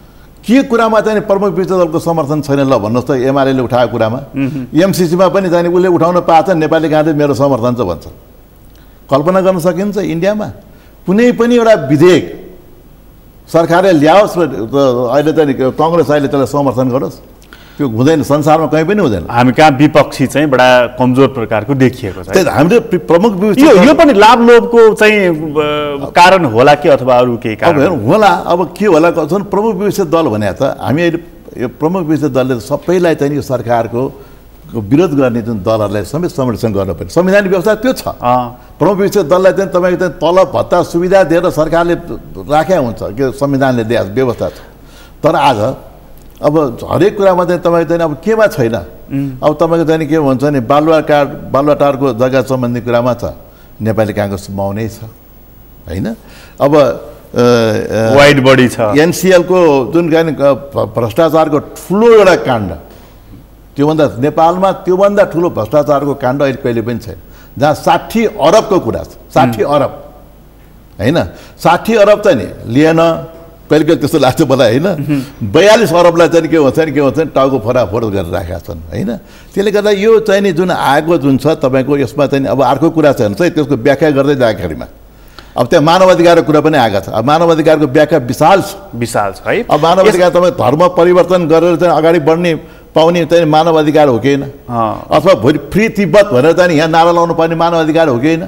के कुरामा चाहिँ प्रमुख विपक्षी दलको समर्थन छैन ल भन्नुहोस् त एमाले उठाएको कुरामा एमसिसीमा पनि चाहिँ उसले उठाउन पाएछ नेपाली काङ्ग्रेस मेरो समर्थन छ भन्छ कल्पना गर्न सकिन्छ इन्डियामा कुनै पनि एउटा विधेयक सरकारले ल्याओस् र अहिले चाहिँ कङ्ग्रेस अहिले त्यसलाई समर्थन गरोस् त्यो हुँदैन संसारमा कहीँ पनि हुँदैन हामी कहाँ विपक्षी चाहिँ बडा कमजोर प्रकारको देखिएको छ त्यही हामीले प्रमुख यो पनि लाभ लोभको चाहिँ कारण होला कि अथवा अरू केही कारण होला अब के होला प्रमुख विपक्षी दल भने त हामी अहिले यो प्रमुख विपक्षी दलले सबैलाई चाहिँ यो सरकारको विरोध गर्ने जुन दलहरूलाई समेत संरक्षण गर्नुपर्छ संवैधानिक व्यवस्था त्यो छ प्रमुख विपक्षी दललाई चाहिँ तपाईँको चाहिँ तलब भत्ता सुविधा दिएर सरकारले राखेको हुन्छ के संविधानले दिए व्यवस्था छ तर आज अब हरेक कुरामा चाहिँ तपाईँको चाहिँ अब केमा छैन अब तपाईँको चाहिँ के भन्छ नि बालुवाटारको जग्गा सम्बन्धी कुरामा छ नेपाली काङ्ग्रेस माउनै छ होइन अब वाइड बडी छ एनसिएलको जुन भ्रष्टाचारको ठुलो एउटा काण्ड त्योभन्दा नेपालमा त्योभन्दा ठुलो भ्रष्टाचारको काण्ड अहिले कहिले पनि छैन जहाँ 60 अरबको कुरा छ 60 अरब होइन 60 अरब चाहिँ नि लिएन कहिले कहिले त्यस्तो लाग्छ मलाई होइन 42 अरबलाई चाहिँ के भन्छ नि टाउको फराफोर गरेर राखेका छन् होइन त्यसले गर्दा यो चाहिँ नि जुन आएको जुन छ तपाईँको यसमा चाहिँ अब अर्को कुरा छ भने चाहिँ त्यसको व्याख्या गर्दै जाँदाखेरिमा अब त्यहाँ मानव अधिकारको कुरा पनि आएको छ अब मानव अधिकारको व्याख्या विशाल छ है अब मानव अधिकार तपाईँ धर्म परिवर्तन गरेर चाहिँ अगाडि बढ्ने पाउने चाहिँ मानव अधिकार हो कि होइन अथवा भोलि फ्री तिब्बत भनेर चाहिँ यहाँ नारा लाउनु पर्ने मानव अधिकार हो कि होइन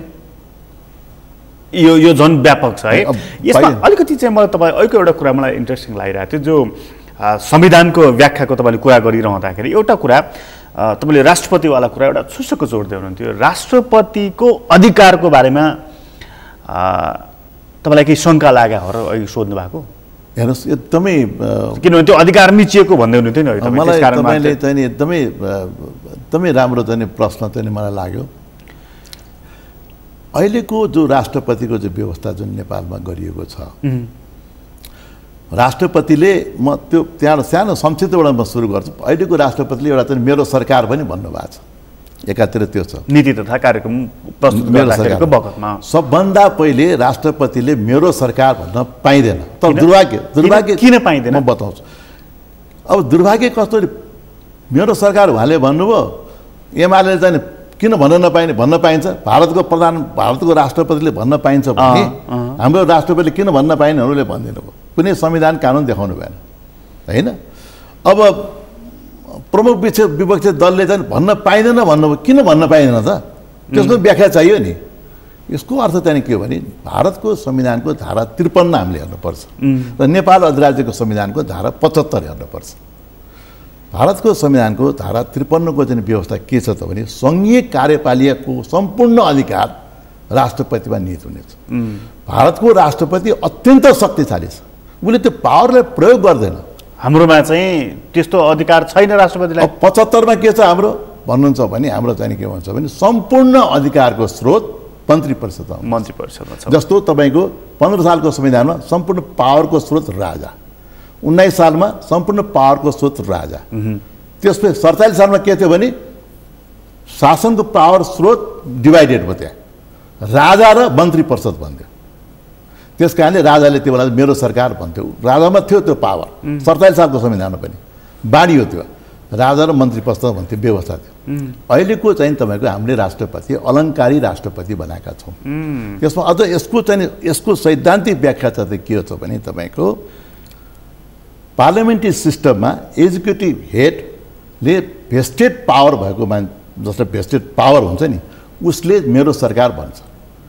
यो झन् व्यापक छ है यसमा अलिकति चाहिँ मलाई तपाईँ अर्को एउटा कुरा मलाई इन्ट्रेस्टिङ लागिरहेको थियो जो संविधानको व्याख्याको तपाईँले कुरा गरिरहँदाखेरि एउटा कुरा तपाईँले राष्ट्रपतिवाला कुरा एउटा सुस्सको जोड दिनुहुन्थ्यो राष्ट्रपतिको अधिकारको बारेमा तपाईँलाई केही शङ्का लाग्यो हो र अहिले सोध्नु भएको हेर्नुहोस् एकदमै किनभने त्यो अधिकार मिचिएको भन्दै हुनुहुन्थ्यो नि मलाई तपाईँले चाहिँ एकदमै राम्रो चाहिँ प्रश्न चाहिँ मलाई लाग्यो अहिलेको जो राष्ट्रपतिको जो व्यवस्था जुन नेपालमा गरिएको छ राष्ट्रपतिले म त्यो त्यहाँ सानो संक्षिप्तबाट म सुरु गर्छु अहिलेको राष्ट्रपतिले एउटा चाहिँ मेरो सरकार पनि भन्नुभएको छ एकातिर त्यो छ नीति तथा कार्यक्रम प्रस्तुत गर्दाखेरिको बखतमा सबभन्दा पहिले राष्ट्रपतिले मेरो सरकार भन्न पाइँदैन तर दुर्भाग्य किन पाइँदैन म बताउँछु अब दुर्भाग्य कस्तो मेरो सरकार उहाँले भन्नुभयो एमाले चाहिँ किन भन्न पाइन्छ भारतको राष्ट्रपतिले भन्न पाइन्छ भने हाम्रो राष्ट्रपतिले किन भन्न पाइने उनीहरूले भन्दिनु भयो कुनै संविधान कानुन देखाउनु भएन होइन अब प्रमुख विपक्षी दलले चाहिँ भन्न पाइँदैन भन्नुभयो किन भन्न पाइँदैन त त्यसको व्याख्या चाहियो नि यसको अर्थ चाहिँ के हो भने भारतको संविधानको धारा 53 हामीले हेर्नुपर्छ र नेपाल अधिराज्यको संविधानको धारा 75 हेर्नुपर्छ भारतको संविधानको धारा 53 को चाहिँ व्यवस्था के छ त भने सङ्घीय कार्यपालिकाको सम्पूर्ण अधिकार राष्ट्रपतिमा निहित हुनेछ भारतको राष्ट्रपति अत्यन्त शक्तिशाली छ उसले त्यो पावरलाई प्रयोग गर्दैन हाम्रोमा चाहिँ त्यस्तो अधिकार छैन राष्ट्रपतिलाई 75 मा के छ हाम्रो भन्नुहुन्छ भने हाम्रो चाहिँ के भन्छ भने सम्पूर्ण अधिकारको स्रोत मन्त्री परिषदमा छ जस्तो तपाईको 15 सालको संविधानमा सम्पूर्ण पावरको स्रोत राजा 19 सालमा सम्पूर्ण पावरको स्रोत राजा त्यसपछि 47 सालमा के थियो भने शासनको पावर स्रोत डिभाइडेड भयो त्यहाँ राजा र मन्त्री परिषद भन्थ्यो त्यस कारणले राजाले त्यो बेला मेरो सरकार भन्थ्यो राजामा थियो त्यो पावर 47 सालको संविधानमा पनि बाँडियो त्यो राजा र मन्त्री परिषद भन्थ्यो व्यवस्था थियो अहिलेको चाहिँ तपाईँको हामीले राष्ट्रपति अलङ्कारी राष्ट्रपति बनाएका छौँ यसमा अझ यसको सैद्धान्तिक व्याख्या चाहिँ के छ भने तपाईँको पार्लियामेन्ट्री सिस्टममा एक्जिक्युटिभ हेडले भेस्टेड पावर भएको जस्तो भेस्टेड पावर हुन्छ नि उसले मेरो सरकार भन्छ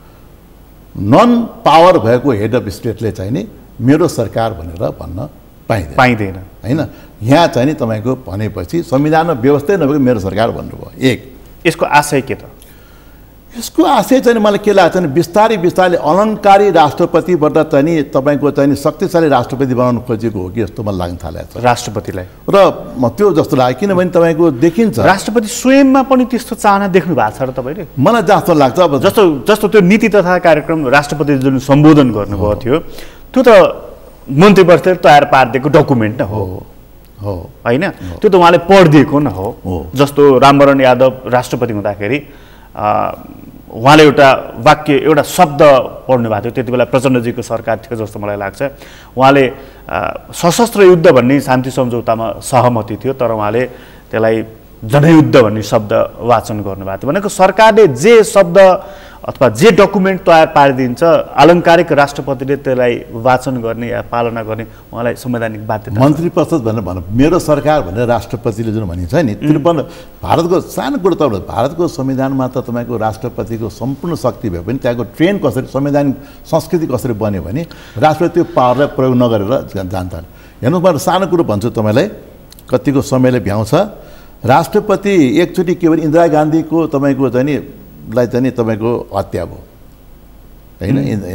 नन पावर भएको हेड अफ स्टेटले चाहिँ नि मेरो सरकार भनेर भन्न पाइँदैन हैन यहाँ चाहिँ नि तपाईँको भनेपछि संविधानमा व्यवस्था नभएको मेरो सरकार भन्नुभयो एक यसको आशय के त यसको आशय चाहिँ मलाई के लाग्छ भने बिस्तारै अलङ्कारी राष्ट्रपतिबाट चाहिँ नि तपाईँको चाहिँ शक्तिशाली राष्ट्रपति बनाउन खोजेको हो कि जस्तो मलाई लाग्न थालेको छ राष्ट्रपतिलाई र म त्यो जस्तो लाग्यो किनभने तपाईँको देखिन्छ राष्ट्रपति स्वयंमा पनि त्यस्तो चाहना देख्नु भएको छ र तपाईँले मलाई जस्तो लाग्छ अब जस्तो त्यो नीति तथा कार्यक्रम राष्ट्रपतिले जुन सम्बोधन गर्नुभएको थियो त्यो त मन्त्री परिषदले तयार पारिदिएको डकुमेन्ट न हो होइन त्यो त उहाँले पढिदिएको न हो जस्तो रामवरण यादव राष्ट्रपति हुँदाखेरि उहाँले एउटा वाक्य एउटा शब्द पढ्नु भएको थियो, त्यति बेला प्रचण्डजीको सरकार थियो जस्तो मलाई लाग्छ। उहाँले सशस्त्र युद्ध भन्ने शान्ति सम्झौतामा सहमति थियो, तर उहाँले त्यसलाई जनयुद्ध भन्ने शब्द वाचन गर्नुभएको थियो। भनेको सरकारले जे शब्द अथवा जे डकुमेन्ट तयार पारिदिन्छ आलङ्कारिक राष्ट्रपतिले त्यसलाई वाचन गर्ने या पालना गर्ने उहाँलाई संवैधानिक बाध्यता। मन्त्री परिषद भनेर भनौँ, मेरो सरकार भनेर राष्ट्रपतिले जुन भनिन्छ नि, त्रिपन्न भारतको सानो कुरो त भारतको संविधानमा त तपाईँको राष्ट्रपतिको सम्पूर्ण शक्ति भए पनि त्यहाँको ट्रेन कसरी संवैधानिक संस्कृति कसरी बन्यो भने राष्ट्रपति त्यो पावरलाई प्रयोग नगरेर जान्छन्। हेर्नुहोस्, म सानो कुरो भन्छु तपाईँलाई, कतिको समयले भ्याउँछ। राष्ट्रपति एकचोटि के भने इन्दिरा गान्धीको तपाईँको चाहिँ नि तपाईँको हत्या भयो होइन।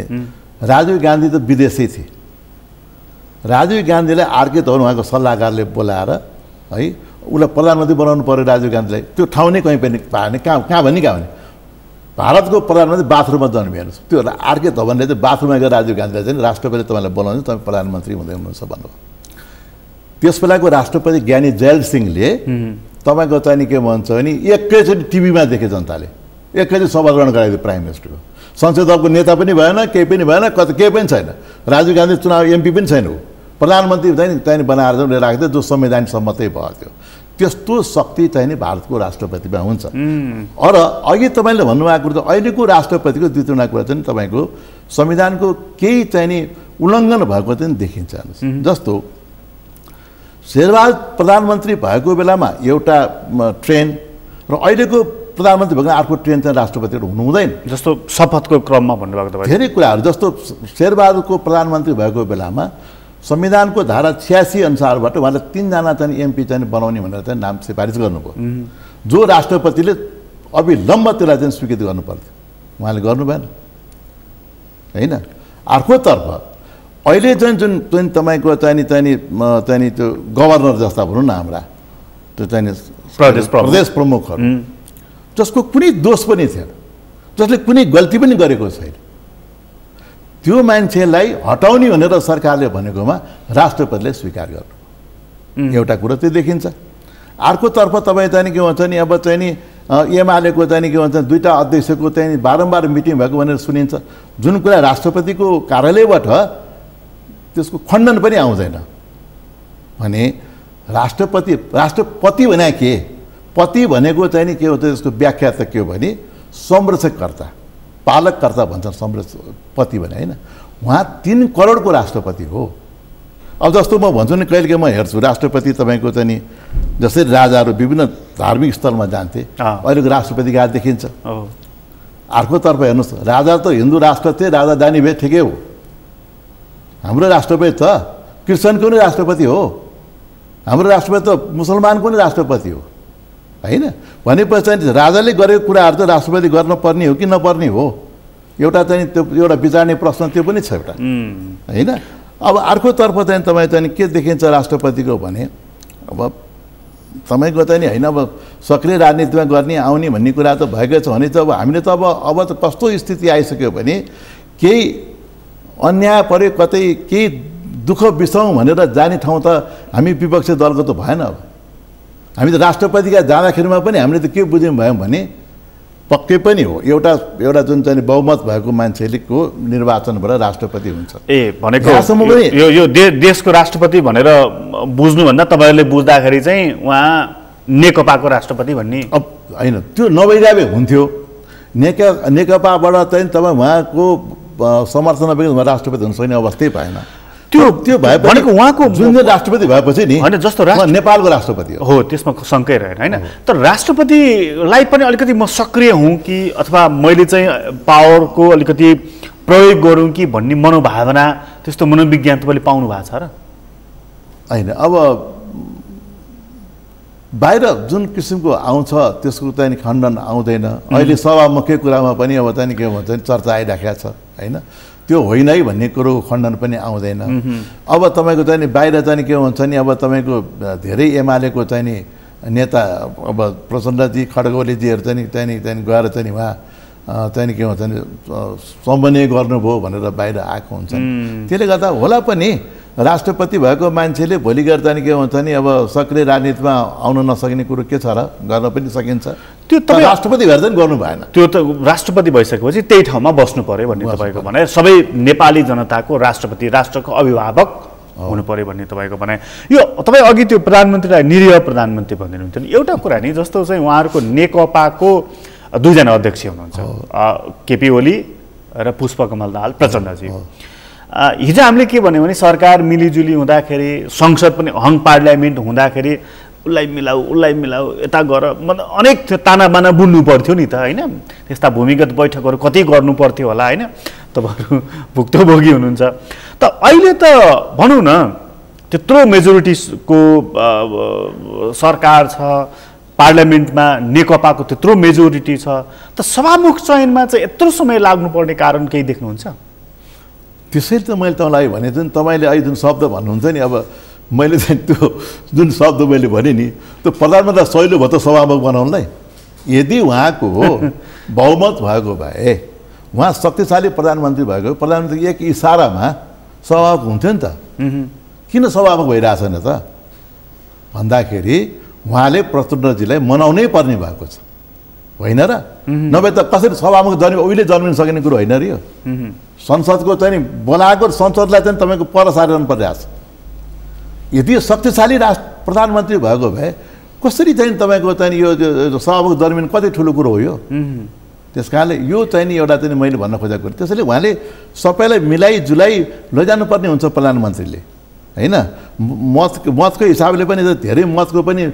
राजीव गान्धी त विदेशी थिए। राजीव गान्धीलाई आरके धवन उहाँको सल्लाहकारले बोलाएर है उसलाई प्रधानमन्त्री बनाउनु पर्यो राजीव गान्धीलाई। त्यो ठाउँ नै कहीँ पनि पाएन। कहाँ भने भारतको प्रधानमन्त्री बाथरुममा जन्मियो। हेर्नुहोस्, त्यो आरके धवनले चाहिँ बाथरुममा गएर राजीव गान्धीलाई चाहिँ राष्ट्रपतिले तपाईँलाई बोलाउनु, तपाईँ प्रधानमन्त्री हुँदै हुनुहुन्छ भन्नुभयो। त्यस बेलाको राष्ट्रपति ज्ञानी जयल सिंहले तपाईँको चाहिँ नि के भन्छ भने एकैचोटि टिभीमा देखे जनताले, एकैचोटि शपथ ग्रहण गराइदियो प्राइम मिनिस्टरको। संसद दलको नेता पनि भएन, केही पनि भएन, केही पनि छैन। राजीव गान्धी चुनाव एमपी पनि छैन, ऊ प्रधानमन्त्री चाहिँ बनाएर चाहिँ राख्थ्यो, जो संवैधानिक सम्मतै भएको थियो। त्यस्तो शक्ति चाहिँ नि भारतको राष्ट्रपतिमा हुन्छ। र अघि तपाईँले भन्नुभएको कुरो त अहिलेको राष्ट्रपतिको दुई तिनवटा कुरा चाहिँ तपाईँको संविधानको केही चाहिँ नि उल्लङ्घन भएको चाहिँ देखिन्छ। जस्तो शेरबहादुर प्रधानमन्त्री भएको बेलामा एउटा ट्रेन र अहिलेको प्रधानमन्त्री भएको अर्को ट्रेन चाहिँ राष्ट्रपतिहरू हुनु हुँदैन। जस्तो शपथको क्रममा भन्नुभएको तपाईँ धेरै कुराहरू, जस्तो शेरबहादुरको प्रधानमन्त्री भएको बेलामा संविधानको धारा 86 अनुसारबाट उहाँले 3 जना चाहिँ एमपी चाहिँ बनाउने भनेर चाहिँ नाम सिफारिस गर्नुभयो, जो राष्ट्रपतिले अविलम्ब त्यसलाई चाहिँ स्वीकृति गर्नु पर्थ्यो। उहाँले गर्नु भएन होइन। अर्कोतर्फ अहिले जुन तपाईँको चाहिँ त्यो गभर्नर जस्ता भनौँ न हाम्रा त्यो चाहिँ प्रदेश प्रमुखहरू, जसको कुनै दोष पनि थिएन, जसले कुनै गल्ती पनि गरेको छैन, त्यो मान्छेलाई हटाउने भनेर सरकारले भनेकोमा राष्ट्रपतिले स्वीकार गर्नु, एउटा कुरो त्यो देखिन्छ। अर्कोतर्फ तपाईँ चाहिँ के भन्छ नि, अब चाहिँ नि एमालेको चाहिँ के भन्छ दुईवटा अध्यक्षको चाहिँ बारम्बार मिटिङ भएको भनेर सुनिन्छ, जुन कुरा राष्ट्रपतिको कार्यालयबाट त्यसको खण्डन पनि आउँदैन भने राष्ट्रपति भने के, पति भनेको चाहिँ नि के हो त, त्यसको व्याख्या त के हो भने संरक्षककर्ता, पालककर्ता भन्छन् संरक्षपति भने होइन। उहाँ 3 करोडको राष्ट्रपति हो। अब जस्तो म भन्छु नि, कहिलेकाहीँ म हेर्छु राष्ट्रपति तपाईँको चाहिँ नि जसरी राजाहरू विभिन्न धार्मिक स्थलमा जान्थे, अहिलेको राष्ट्रपति गएर देखिन्छ। अर्कोतर्फ हेर्नुहोस्, राजा त हिन्दू राष्ट्र थिए, राजा जाने भए ठिकै हो। हाम्रो राष्ट्रपति त क्रिस्चियनको नै राष्ट्रपति हो, हाम्रो राष्ट्रपति त मुसलमानको नै राष्ट्रपति हो होइन। भनेपछि चाहिँ राजाले गरेको कुराहरू त राष्ट्रपति गर्न पर्ने हो कि नपर्ने हो, एउटा चाहिँ त्यो एउटा विचार्ने प्रश्न त्यो पनि छ एउटा होइन। अब अर्कोतर्फ चाहिँ तपाईँ चाहिँ के देखिन्छ राष्ट्रपतिको भने, अब तपाईँको चाहिँ नि होइन, अब सक्रिय राजनीतिमा गर्ने आउने भन्ने कुरा त भएकै छ भने चाहिँ अब हामीले त अब त कस्तो स्थिति आइसक्यो भने केही अन्याय पऱ्यो, कतै केही दुःख बिसाउँ भनेर जाने ठाउँ त हामी विपक्षी दलको त भएन। अब हामी त राष्ट्रपतिका जाँदाखेरिमा पनि हामीले त के बुझ्यौँ भयौँ भने पक्कै पनि हो एउटा जुन चाहिँ बहुमत भएको मान्छेको निर्वाचनबाट राष्ट्रपति हुन्छ। भनेको यो देशको राष्ट्रपति भनेर बुझ्नुभन्दा तपाईँहरूले बुझ्दाखेरि चाहिँ उहाँ नेकपाको राष्ट्रपति भन्ने अब होइन, त्यो नभइरहेको हुन्थ्यो। नेकपाबाट चाहिँ तपाईँ उहाँको समर्थन नभएको राष्ट्रपति हुन सक्ने अवस्थै पाएन। त्यो भए भनेको उहाँको जुन राष्ट्रपति भएपछि नि होइन, जस्तो नेपालको राष्ट्रपति हो, त्यसमा शङ्कै रहेन होइन। तर राष्ट्रपतिलाई पनि अलिकति म सक्रिय हुँ कि अथवा मैले चाहिँ पावरको अलिकति प्रयोग गरौँ कि भन्ने मनोभावना, त्यस्तो मनोविज्ञान तपाईँले पाउनु भएको छ र होइन? अब बाहिर जुन किसिमको आउँछ त्यसको चाहिँ खण्डन आउँदैन। अहिले सभामुखी कुरामा पनि अब चाहिँ के भन्छ चर्चा आइराखेको छ होइन, त्यो होइन है भन्ने कुरो खण्डन पनि आउँदैन। अब तपाईँको चाहिँ बाहिर चाहिँ के हुन्छ नि, अब तपाईँको धेरै एमालेको चाहिँ नि नेता, अब प्रचण्डजी खड्गोलीजीहरू चाहिँ गएर चाहिँ उहाँ चाहिँ के भन्छ नि समन्वय गर्नुभयो भनेर बाहिर आएको हुन्छ। त्यसले गर्दा होला पनि राष्ट्रपति भएको मान्छेले भोलि गएर चाहिँ के भन्छ नि अब सक्रिय राजनीतिमा आउन नसकिने कुरो के छ र, गर्न पनि सकिन्छ। त्यो तपाईँ राष्ट्रपति भएर चाहिँ गर्नु भएन। त्यो त राष्ट्रपति भइसकेपछि त्यही ठाउँमा बस्नु पर्यो भन्ने तपाईँको भनाइ, सबै नेपाली जनताको राष्ट्रपति, राष्ट्रको अभिभावक हुनु पर्यो भन्ने तपाईँको भनाइ। यो तपाईँ अघि त्यो प्रधानमन्त्रीलाई निरीह प्रधानमन्त्री भनिदिनुहुन्थ्यो नि, एउटा कुरा नि जस्तो चाहिँ उहाँहरूको नेकपाको दुईजना अध्यक्ष हुनुहुन्छ, केपी ओली र पुष्पकमल दाहाल प्रचण्डजी। हिजो हामीले के भन्यो भने सरकार मिलिजुली हुँदाखेरि, संसद पनि हङ पार्लियामेन्ट हुँदाखेरि उसलाई मिलाऊ यता गर, मतलब अनेक तानाबाना बुन्नु पर्थ्यो नि त होइन। त्यस्ता भूमिगत बैठकहरू कति गर्नु पर्थ्यो होला होइन। तपाईँहरू भुक्तभोगी हुनुहुन्छ। त अहिले त भनौँ न त्यत्रो मेजोरिटीको सरकार छ, पार्लियामेन्टमा नेकपाको त्यत्रो मेजोरिटी छ, त सभामुख चयनमा चाहिँ यत्रो समय लाग्नुपर्ने कारण केही देख्नुहुन्छ? त्यसैले त मैले तपाईँलाई भने जुन तपाईँले अहिले जुन शब्द भन्नुहुन्छ नि, अब मैले चाहिँ त्यो जुन शब्द मैले भने नि, त्यो प्रधानमन्त्री सहिलो भयो त सभामुख बनाउनलाई। यदि उहाँको बहुमत भएको भए, उहाँ शक्तिशाली प्रधानमन्त्री भएको, प्रधानमन्त्री एक इसारामा सभामुख हुन्थ्यो नि त। किन सभामुख भइरहेछन् त भन्दाखेरि उहाँले प्रचण्डजीलाई मनाउनै पर्ने भएको छ, होइन र? नभए त कसरी सभामुख उहिले जन्मिन सकिने कुरो होइन र यो। संसदको चाहिँ बोलाएको संसदलाई चाहिँ तपाईँको पर सारिरहनु परिरहेछ। यदि शक्तिशाली प्रधानमन्त्री भएको भए कसरी चाहिँ तपाईँको चाहिँ यो सभामुख जन्मिन कति ठुलो कुरो हो यो। त्यस कारणले यो चाहिँ नि एउटा चाहिँ मैले भन्न खोजेको कुरो, त्यसैले उहाँले सबैलाई मिलाइजुलाई लैजानुपर्ने हुन्छ प्रधानमन्त्रीले, होइन? मतको हिसाबले पनि धेरै मतको पनि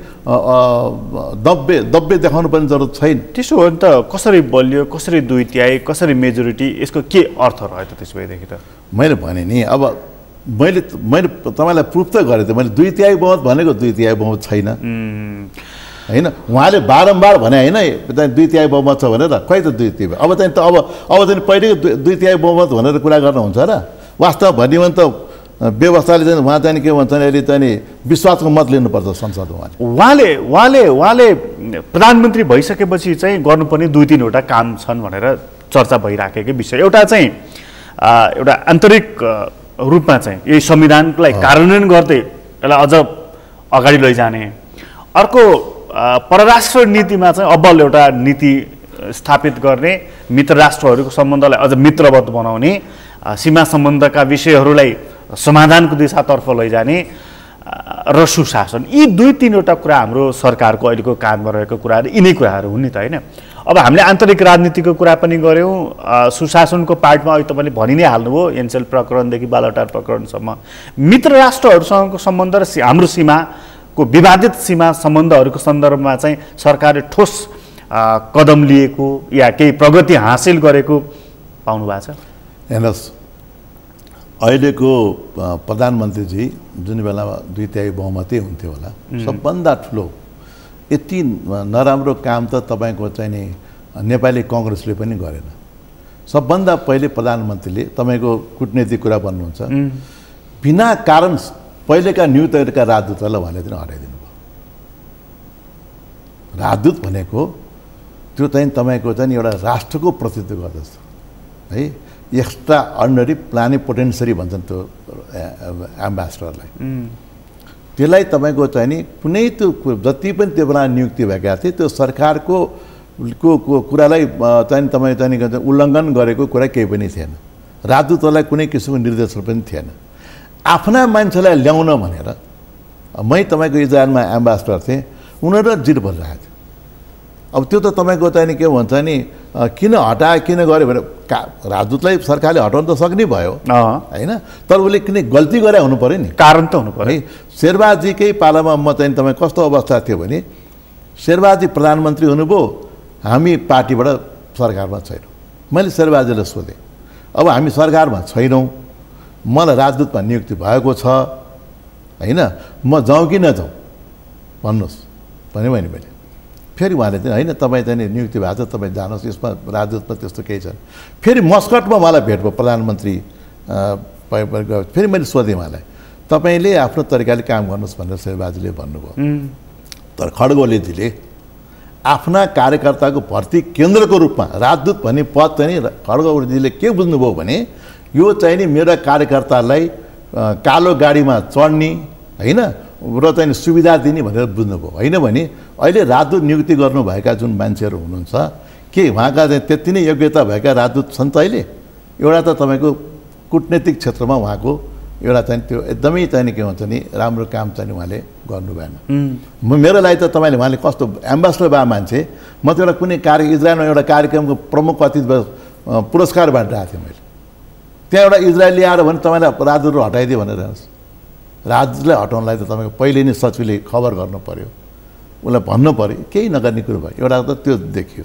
दब्बे देखाउनु पनि जरुरत छैन। त्यसो हो नि त, कसरी बलियो, कसरी 2/3, कसरी मेजोरिटी, यसको के अर्थ रह्यो त त्यस भएदेखि त? मैले भने नि अब मैले तपाईँलाई प्रुफ त गरेँ त, मैले 2/3 बहुमत भनेको 2/3 बहुमत छैन, होइन? उहाँले बारम्बार भने होइन 2/3 बहुमत छ भनेर, खै त 2/3 अब चाहिँ पहिले 2/3 बहुमत भनेर कुरा गर्नुहुन्छ र? वास्तवमा भन्यो भने त व्यवस्थाले चाहिँ उहाँ चाहिँ के भन्छ भने अहिले चाहिँ विश्वासको मत लिनुपर्छ संसदमा। उहाँले प्रधानमन्त्री भइसकेपछि चाहिँ गर्नुपर्ने 2-3वटा काम छन् भनेर चर्चा भइराखेकै विषय। एउटा चाहिँ एउटा आन्तरिक रूपमा चाहिँ यही संविधानलाई कार्यान्वयन गर्दै यसलाई अझ अगाडि लैजाने, अर्को परराष्ट्र नीतिमा चाहिँ अब्बल एउटा नीति स्थापित गर्ने, मित्र राष्ट्रहरूको सम्बन्धलाई अझ मित्रवत बनाउने, सीमा सम्बन्धका विषयहरूलाई समाधानको दिशातर्फ लैजाने र सुशासन। यी 2-3वटा कुरा हाम्रो सरकारको अहिलेको काममा रहेको कुराहरू यिनै कुराहरू हुन् नि त, होइन? अब हामीले आन्तरिक राजनीतिको कुरा पनि गऱ्यौँ, सुशासनको पार्टमा अहिले तपाईँले भनि नै हाल्नुभयो, एनसेल प्रकरणदेखि बालुवाटार प्रकरणसम्म मित्र राष्ट्रहरूसँगको सम्बन्ध र हाम्रो सीमाको विवादित सीमा सम्बन्धहरूको सन्दर्भमा चाहिँ सरकारले ठोस कदम लिएको या केही प्रगति हासिल गरेको पाउनु भएको छ? हेर्नुहोस्, अहिलेको प्रधानमन्त्रीजी जुन बेलामा 2/3 बहुमतै हुन्थ्यो होला, सबभन्दा ठुलो यति नराम्रो काम त तपाईँको चाहिँ नि नेपाली कङ्ग्रेसले पनि गरेन। सबभन्दा पहिले प्रधानमन्त्रीले तपाईँको कुटनीतिक कुरा भन्नुहुन्छ, बिना कारण पहिलेका नियुक्तका राजदूतलाई उहाँले चाहिँ हटाइदिनु भयो। राजदूत भनेको त्यो चाहिँ तपाईँको चाहिँ एउटा राष्ट्रको प्रतिनिधित्व गर्दछ है। एक्स्ट्रा अर्डिनरी प्लानिपोटेन्सियरी भन्छन् त्यो एम्बेसडरलाई। त्यसलाई तपाईँको चाहिँ नि कुनै त्यो जति पनि त्यो बेला नियुक्ति भएका थिए त्यो सरकारको कुरालाई चाहिँ तपाईँ चाहिँ उल्लङ्घन गरेको कुरा केही पनि थिएन। राजदूतलाई कुनै किसिमको निर्देशन पनि थिएन। आफ्ना मान्छेलाई ल्याउन भनेर मै तपाईँको इजरायलमा एम्बेसडर थिएँ, उनीहरू जित भइरहेको थियो। अब त्यो त तपाईँको चाहिँ के भन्छ नि किन हटायो किन गर्यो भने राजदूतलाई सरकारले हटाउन त सक्ने भयो होइन, तर उसले किन गल्ती गरे हुनु पऱ्यो नि, कारण त हुनु पऱ्यो है। शेरबहादुरजीकै पालामा म चाहिँ तपाईँ कस्तो अवस्था थियो भने शेरबहादुरजी प्रधानमन्त्री हुनुभयो, हामी पार्टीबाट सरकारमा छैनौँ। मैले शेरबहादुरजीलाई सोधेँ, अब हामी सरकारमा छैनौँ, मलाई राजदूतमा नियुक्ति भएको छ होइन, म जाउँ कि नजाउँ भन्नुहोस् भन्यो भने मैले। फेरि उहाँले चाहिँ होइन तपाईँ चाहिँ नियुक्ति भएको छ, तपाईँ जानुहोस्, यसमा राजदूतमा त्यस्तो केही छैन। फेरि मस्कटमा उहाँलाई भेट भयो प्रधानमन्त्री, फेरि मैले सोधेँ उहाँलाई तपाईँले आफ्नो तरिकाले काम गर्नुहोस् भनेर शेरबहादुरजीले भन्नुभयो। तर खड्गोलेजीले आफ्ना कार्यकर्ताको भर्ती केन्द्रको रूपमा राजदूत भन्ने पद चाहिँ खड्गोलेजीले के बुझ्नुभयो भने यो चाहिँ नि मेरा कार्यकर्तालाई कालो गाडीमा चढ्ने होइन र चाहिँ सुविधा दिने भनेर बुझ्नुभयो। होइन भने अहिले राजदूत नियुक्ति गर्नुभएका जुन मान्छेहरू हुनुहुन्छ के उहाँका चाहिँ त्यति नै योग्यता भएका राजदूत छन् त अहिले? एउटा त तपाईँको कूटनीतिक क्षेत्रमा उहाँको एउटा चाहिँ त्यो एकदमै चाहिँ के भन्छ नि राम्रो काम चाहिँ उहाँले गर्नु भएन। मेरो लागि त तपाईँले उहाँले कस्तो एम्बेसडर भए मान्छे, म त एउटा कुनै इजरायलमा एउटा कार्यक्रमको प्रमुख अतिथि पुरस्कार बाँडिरहेको थिएँ मैले। त्यहाँ एउटा इजरायली आएर भने तपाईँलाई राजदूतहरू हटाइदियो भनेर राजदूतलाई हटाउनलाई त तपाईँको पहिले नै सचिवले खबर गर्नु पऱ्यो, उसलाई भन्नु पऱ्यो, केही नगर्ने कुरो भयो। एउटा त त्यो देखियो।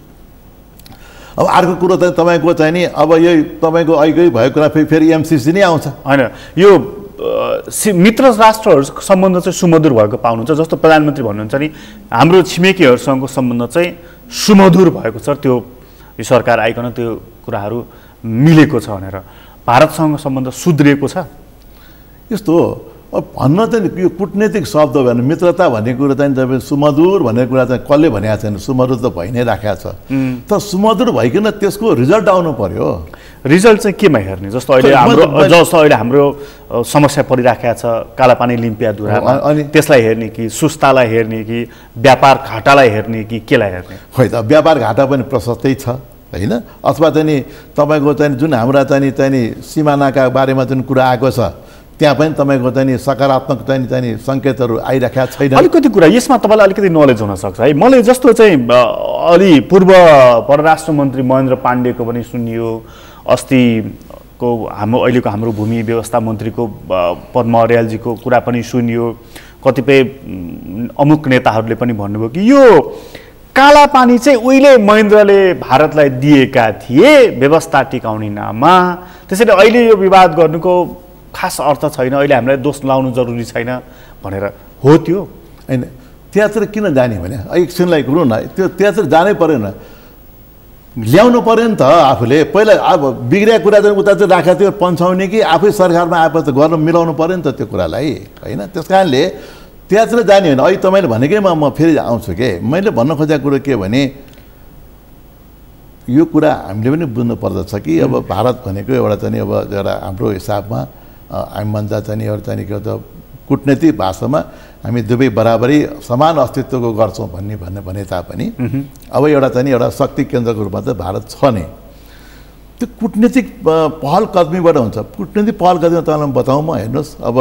अब अर्को कुरो चाहिँ तपाईँको चाहिँ नि अब यही तपाईँको अहिलेकै भएको कुरा फेरि एमसिसी नै आउँछ होइन। यो मित्र राष्ट्रहरूको सम्बन्ध चाहिँ सुमधुर भएको पाउनुहुन्छ। जस्तो प्रधानमन्त्री भन्नुहुन्छ नि हाम्रो छिमेकीहरूसँगको सम्बन्ध चाहिँ सुमधुर भएको छ, त्यो सरकार आइकन त्यो कुराहरू मिलेको छ भनेर। भारतसँग सम्बन्ध सुध्रिएको छ यस्तो हो। अब भन्न चाहिँ यो कूटनीतिक शब्द भएन, मित्रता भन्ने कुरो चाहिँ तपाईँ सुमधुर भन्ने कुरा चाहिँ कसले भनेको छैन, सुमधुर त भइ नै राखेको छ। तर सुमधुर भइकन त्यसको रिजल्ट आउनु पर्यो। रिजल्ट चाहिँ केमा हेर्ने? जस्तो अहिले हाम्रो समस्या परिराखेको छ कालापानी लिम्पियाधुरामा, अनि त्यसलाई हेर्ने कि सुस्तालाई हेर्ने कि व्यापार घाटालाई हेर्ने कि केलाई हेर्ने? खै त व्यापार घाटा पनि प्रशस्तै छ होइन। अथवा चाहिँ नि तपाईँको चाहिँ जुन हाम्रा चाहिँ सिमानाका बारेमा जुन कुरा आएको छ त्यहाँ पनि तपाईँको चाहिँ सकारात्मक चाहिँ सङ्केतहरू आइराखेका छैन। अलिकति कुरा यसमा तपाईँलाई अलिकति नलेज हुनसक्छ है। मलाई जस्तो चाहिँ अलि पूर्व परराष्ट्र मन्त्री महेन्द्र पाण्डेको पनि सुनियो, अस्तिको अहिलेको हाम्रो भूमि व्यवस्था मन्त्रीको पद्म अर्यालजीको कुरा पनि सुनियो। कतिपय अमुक नेताहरूले पनि भन्नुभयो कि यो कालापानी चाहिँ उहिले महेन्द्रले भारतलाई दिएका थिए व्यवस्था टिकाउने नाममा, त्यसैले अहिले यो विवाद गर्नुको खास अर्थ छैन, अहिले हामीलाई दोष लाउनु जरुरी छैन भनेर हो। त्यो होइन त्यहाँतिर किन जाने भने एकछिनलाई कुरो न, त्यो त्यहाँतिर जानै परेन, ल्याउनु पऱ्यो नि त आफूले। पहिला अब बिग्रिया कुरा चाहिँ उता चाहिँ राखेको थियो पन्छाउने कि आफै सरकारमा आएपछि त गर्न मिलाउनु पऱ्यो नि त त्यो कुरालाई होइन। त्यस कारणले त्यहाँतिर जाने होइन। अहिले तपाईँले भनेकैमा म फेरि आउँछु के मैले भन्न खोजेको कुरो के भने यो कुरा हामीले पनि बुझ्नु पर्दछ कि अब भारत भनेको एउटा चाहिँ अब एउटा हाम्रो हिसाबमा हामीभन्दा चाहिँ एउटा चाहिँ के भन्छ कूटनीतिक भाषामा हामी दुवै बराबरी समान अस्तित्वको गर्छौँ भने तापनि अब एउटा चाहिँ एउटा शक्ति केन्द्रको रूपमा चाहिँ भारत छ नै। त्यो कूटनीतिक पहल कदमीबाट हुन्छ। कूटनीतिक पहल कदमी तपाईँलाई बताउँ म, हेर्नुहोस् अब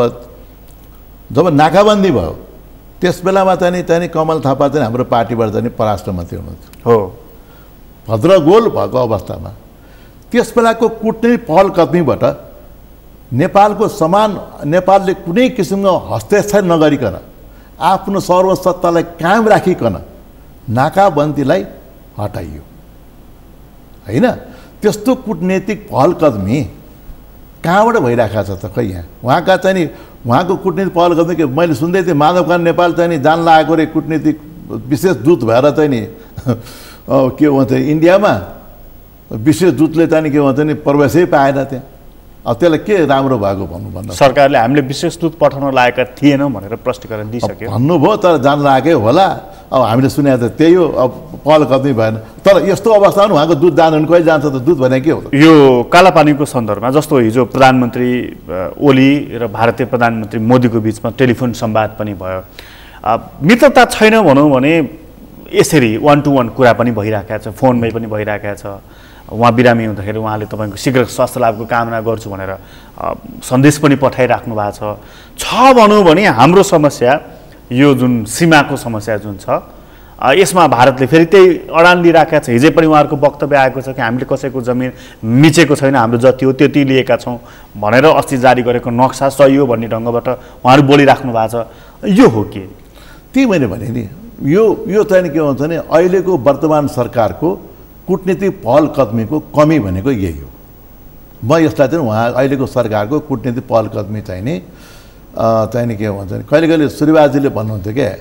जब नाकाबन्दी भयो त्यस बेलामा चाहिँ कमल थापा चाहिँ हाम्रो पार्टीबाट चाहिँ परराष्ट्र मन्त्री हुनुहुन्थ्यो हो, भद्रगोल भएको अवस्थामा। त्यस बेलाको कूटनीतिक पहल कदमीबाट नेपालको नेपालले कुनै किसिमको हस्तक्षेप नगरिकन आफ्नो सर्वसत्तालाई कायम राखिकन नाकाबन्दीलाई हटाइयो होइन। त्यस्तो कूटनीतिक पहल कदमी कहाँबाट भइरहेको छ त? खै यहाँ उहाँका चाहिँ नि उहाँको कूटनीतिक पहल कदमी के मैले सुन्दै थिएँ माधवकान नेपाल चाहिँ नि जान लागेको रे कूटनीतिक विशेष दूत भएर चाहिँ नि के भन्छ इन्डियामा विशेष दूतले चाहिँ के भन्छ नि प्रवेशै पाएन त्यहाँ। अब त्यसलाई के राम्रो भएको भन्नु सरकारले हामीले विशेष दूत पठाउन लागेका थिएनौँ भनेर प्रष्टीकरण दिइसक्यो भन्नुभयो, तर जान लागेकै होला। अब हामीले सुनेको त त्यही हो, अब पहल कदमी भएन। तर यस्तो अवस्थामा उहाँको दूत जानु भने कहिले जान्छ त? दूत भने के हो? यो कालापानीको सन्दर्भमा जस्तो हिजो प्रधानमन्त्री ओली र भारतीय प्रधानमन्त्री मोदीको बिचमा टेलिफोन संवाद पनि भयो। मित्रता छैन भनौँ भने यसरी 1-to-1 कुरा पनि भइरहेको छ, फोनमै पनि भइरहेको छ। उहाँ बिरामी हुँदाखेरि उहाँले तपाईँको शीघ्र स्वास्थ्य लाभको कामना गर्छु भनेर सन्देश पनि पठाइराख्नु भएको छ भनौँ भने हाम्रो समस्या यो जुन सीमाको समस्या जुन छ यसमा भारतले फेरि त्यही अडान लिइराखेको छ। हिजै पनि उहाँहरूको वक्तव्य आएको छ कि हामीले कसैको जमिन मिचेको छैन, हाम्रो जति हो त्यति लिएका छौँ भनेर अस्ति जारी गरेको नक्सा सही हो भन्ने ढङ्गबाट उहाँहरू बोलिराख्नु भएको छ। यो हो कि त्यही मैले भने नि यो चाहिँ के भन्छ भने अहिलेको वर्तमान सरकारको कूटनीतिक पहल कदमीको कमी भनेको यही हो। म यसलाई चाहिँ उहाँ अहिलेको सरकारको कूटनीतिक पहल कदमी चाहिँ नि के भन्छ भने कहिले कहिले सूर्यबाजीले भन्नुहुन्थ्यो क्या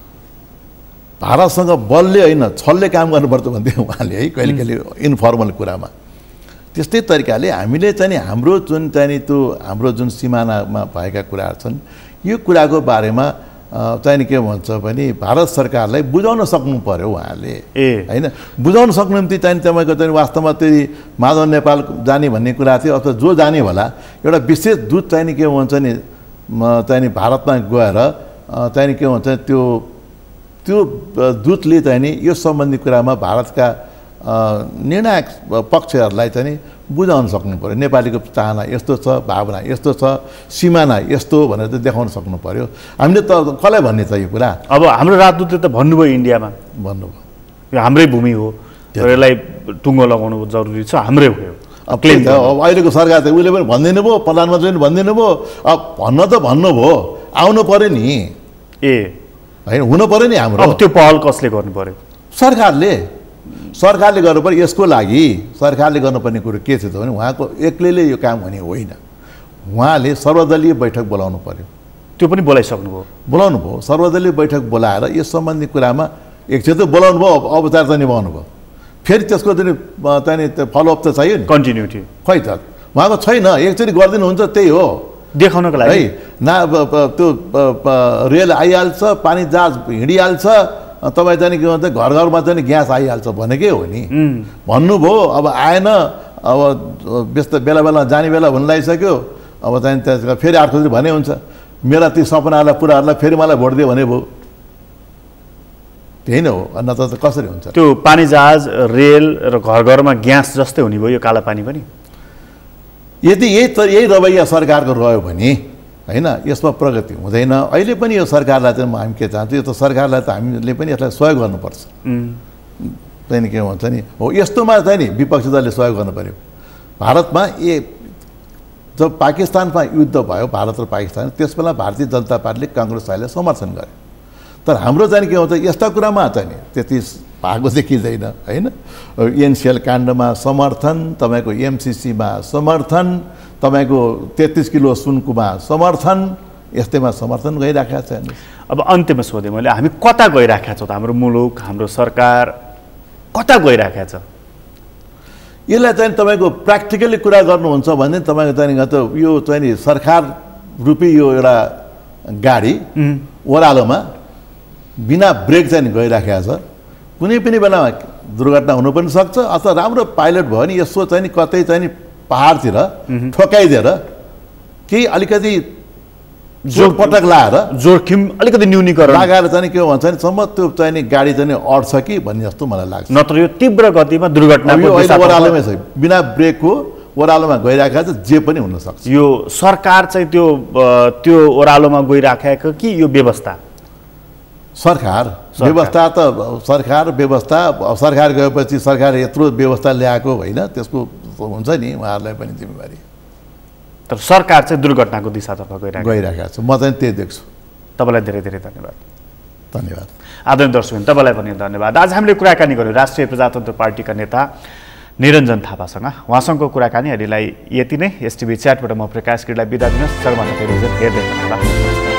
भारतसँग बलले होइन छलले काम गर्नुपर्छ भन्थ्यो उहाँले है कहिले कहिले इन्फर्मल कुरामा। त्यस्तै तरिकाले हामीले चाहिँ हाम्रो जुन चाहिँ त्यो हाम्रो जुन सिमानामा भएका कुराहरू छन् यो कुराको बारेमा चाहिँ नि के भन्छ भने भारत सरकारलाई बुझाउन सक्नु पर्यो उहाँले ए होइन बुझाउन सक्नु निम्ति चाहिँ तपाईँको चाहिँ वास्तवमा त्यही माधव नेपाल जाने भन्ने कुरा थियो अथवा जो जाने होला एउटा विशेष दूत चाहिँ नि के भन्छ नि चाहिँ नि भारतमा गएर चाहिँ नि के भन्छ त्यो त्यो दूतले चाहिँ नि यो सम्बन्धी कुरामा भारतका निर्णायक पक्षहरूलाई चाहिँ नि बुझाउन सक्नु पर्यो नेपालीको चाहना यस्तो छ भावना यस्तो छ सिमाना यस्तो भनेर चाहिँ देखाउन सक्नु पर्यो हामीले त कसलाई भन्ने छ यो कुरा अब हाम्रो राजदूतले त भन्नुभयो इन्डियामा भन्नुभयो यो हाम्रै भूमि हो र यसलाई टुङ्गो लगाउनु जरुरी छ हाम्रै हो अब अहिलेको सरकार चाहिँ उसले पनि भनिदिनु भयो प्रधानमन्त्रीले पनि भनिदिनु भयो अब भन्न त भन्नुभयो आउनु पर्यो नि ए होइन हुनु पर्यो नि हाम्रो अब त्यो पहल कसले गर्नु पर्यो सरकारले गर्नु पर्यो यसको लागि सरकारले गर्नुपर्ने कुरो के छ त भने उहाँको एक्लैले यो काम हुने होइन उहाँले सर्वदलीय बैठक बोलाउनु पर्यो त्यो पनि बोलाइसक्नुभयो बोलाउनु भयो सर्वदलीय बैठक बोलाएर यस सम्बन्धी कुरामा एकचोटि त बोलाउनु भयो औपचार त निभाउनु भयो फेरि त्यसको चाहिँ फलोअप त चाहियो नि कन्टिन्युटी खै त उहाँको छैन एकचोटि गरिदिनुहुन्छ त्यही हो देखाउनको लागि है न त्यो रेल आइहाल्छ पानी जहाज हिँडिहाल्छ तपाईँ चाहिँ के भन्छ घर घरमा चाहिँ ग्यास आइहाल्छ भनेकै हो नि भन्नुभयो अब आएन अब व्यस्त बेला बेला जाने बेला हुन लागिसक्यो अब चाहिँ त्यसको फेरि अर्कोचोटि भने हुन्छ मेरा ती सपनाहरूलाई पुराहरूलाई फेरि मलाई भोट दियो भने भयो त्यही नै हो नत्र त कसरी हुन्छ त्यो पानी जहाज रेल र घर घरमा ग्यास जस्तै हुने भयो यो काला पानी पनि यदि यही रवैया सरकारको रह्यो भने होइन यसमा प्रगति हुँदैन अहिले पनि यो सरकारलाई चाहिँ हामी के चाहन्छौँ यो त सरकारलाई त हामीले पनि यसलाई सहयोग गर्नुपर्छ चाहिँ के भन्छ नि हो यस्तोमा चाहिँ नि विपक्षी दलले सहयोग गर्नु पर्यो भारतमा जब पाकिस्तानमा युद्ध भयो भारत र पाकिस्तान त्यसबेला भारतीय जनता पार्टीले काङ्ग्रेसलाई समर्थन गर्यो तर हाम्रो चाहिँ के भन्छ यस्ता कुरामा चाहिँ नि त्यति भएको देखिँदैन होइन एनसिएल काण्डमा समर्थन तपाईँको एमसिसीमा समर्थन तपाईँको 33 किलो सुनकोमा समर्थन यस्तैमा समर्थन गइराखेको छ अब अन्त्यमा सोधेँ मैले हामी कता गइराखेका छौँ त हाम्रो मुलुक हाम्रो सरकार कता गइराखेको छ यसलाई चाहिँ तपाईँको प्र्याक्टिकली कुरा गर्नुहुन्छ भने तपाईँको चाहिँ यो चाहिँ नि सरकार रूपी यो एउटा गाडी ओह्रालोमा बिना ब्रेक चाहिँ गइराखेको छ कुनै पनि बेलामा दुर्घटना हुनु पनि सक्छ अथवा राम्रो पाइलट भयो नि यसो चाहिँ नि कतै चाहिँ नि पहाडतिर ठोकाइदिएर केही अलिकति जोरपटक लाएर जोखिम अलिकति न्यूनीकरण लगाएर चाहिँ के भन्छ नि सम्म त्यो चाहिँ नि गाडी चाहिँ अड्छ कि भन्ने जस्तो मलाई लाग्छ नत्र यो तीव्र गतिमा दुर्घटना ओह्रालोमै छ बिना ब्रेकको ओह्रालोमा गइराखेको छ जे पनि हुनसक्छ यो सरकार चाहिँ त्यो ओह्रालोमा गइराखेको कि यो व्यवस्था सरकार व्यवस्था त सरकार व्यवस्था सरकार गएपछि सरकार यत्रो व्यवस्था ल्याएको होइन त्यसको हुन्छ नि उहाँहरूलाई पनि जिम्मेवारी तर सरकार चाहिँ दुर्घटनाको दिशातर्फ गइरहेको छ म चाहिँ त्यही देख्छु तपाईँलाई धेरै धेरै धन्यवाद धन्यवाद आदरणीय दर्शक तपाईँलाई पनि धन्यवाद आज हामीले कुराकानी गर्यौँ राष्ट्रिय प्रजातन्त्र पार्टीका नेता निरञ्जन थापासँग उहाँसँगको कुराकानी अहिलेलाई यति नै एसटिभी च्याटबाट म प्रकाश गिरीलाई बिदा दिनुहोस् सर्वभन्दा हेर्दै गर्नुहोला।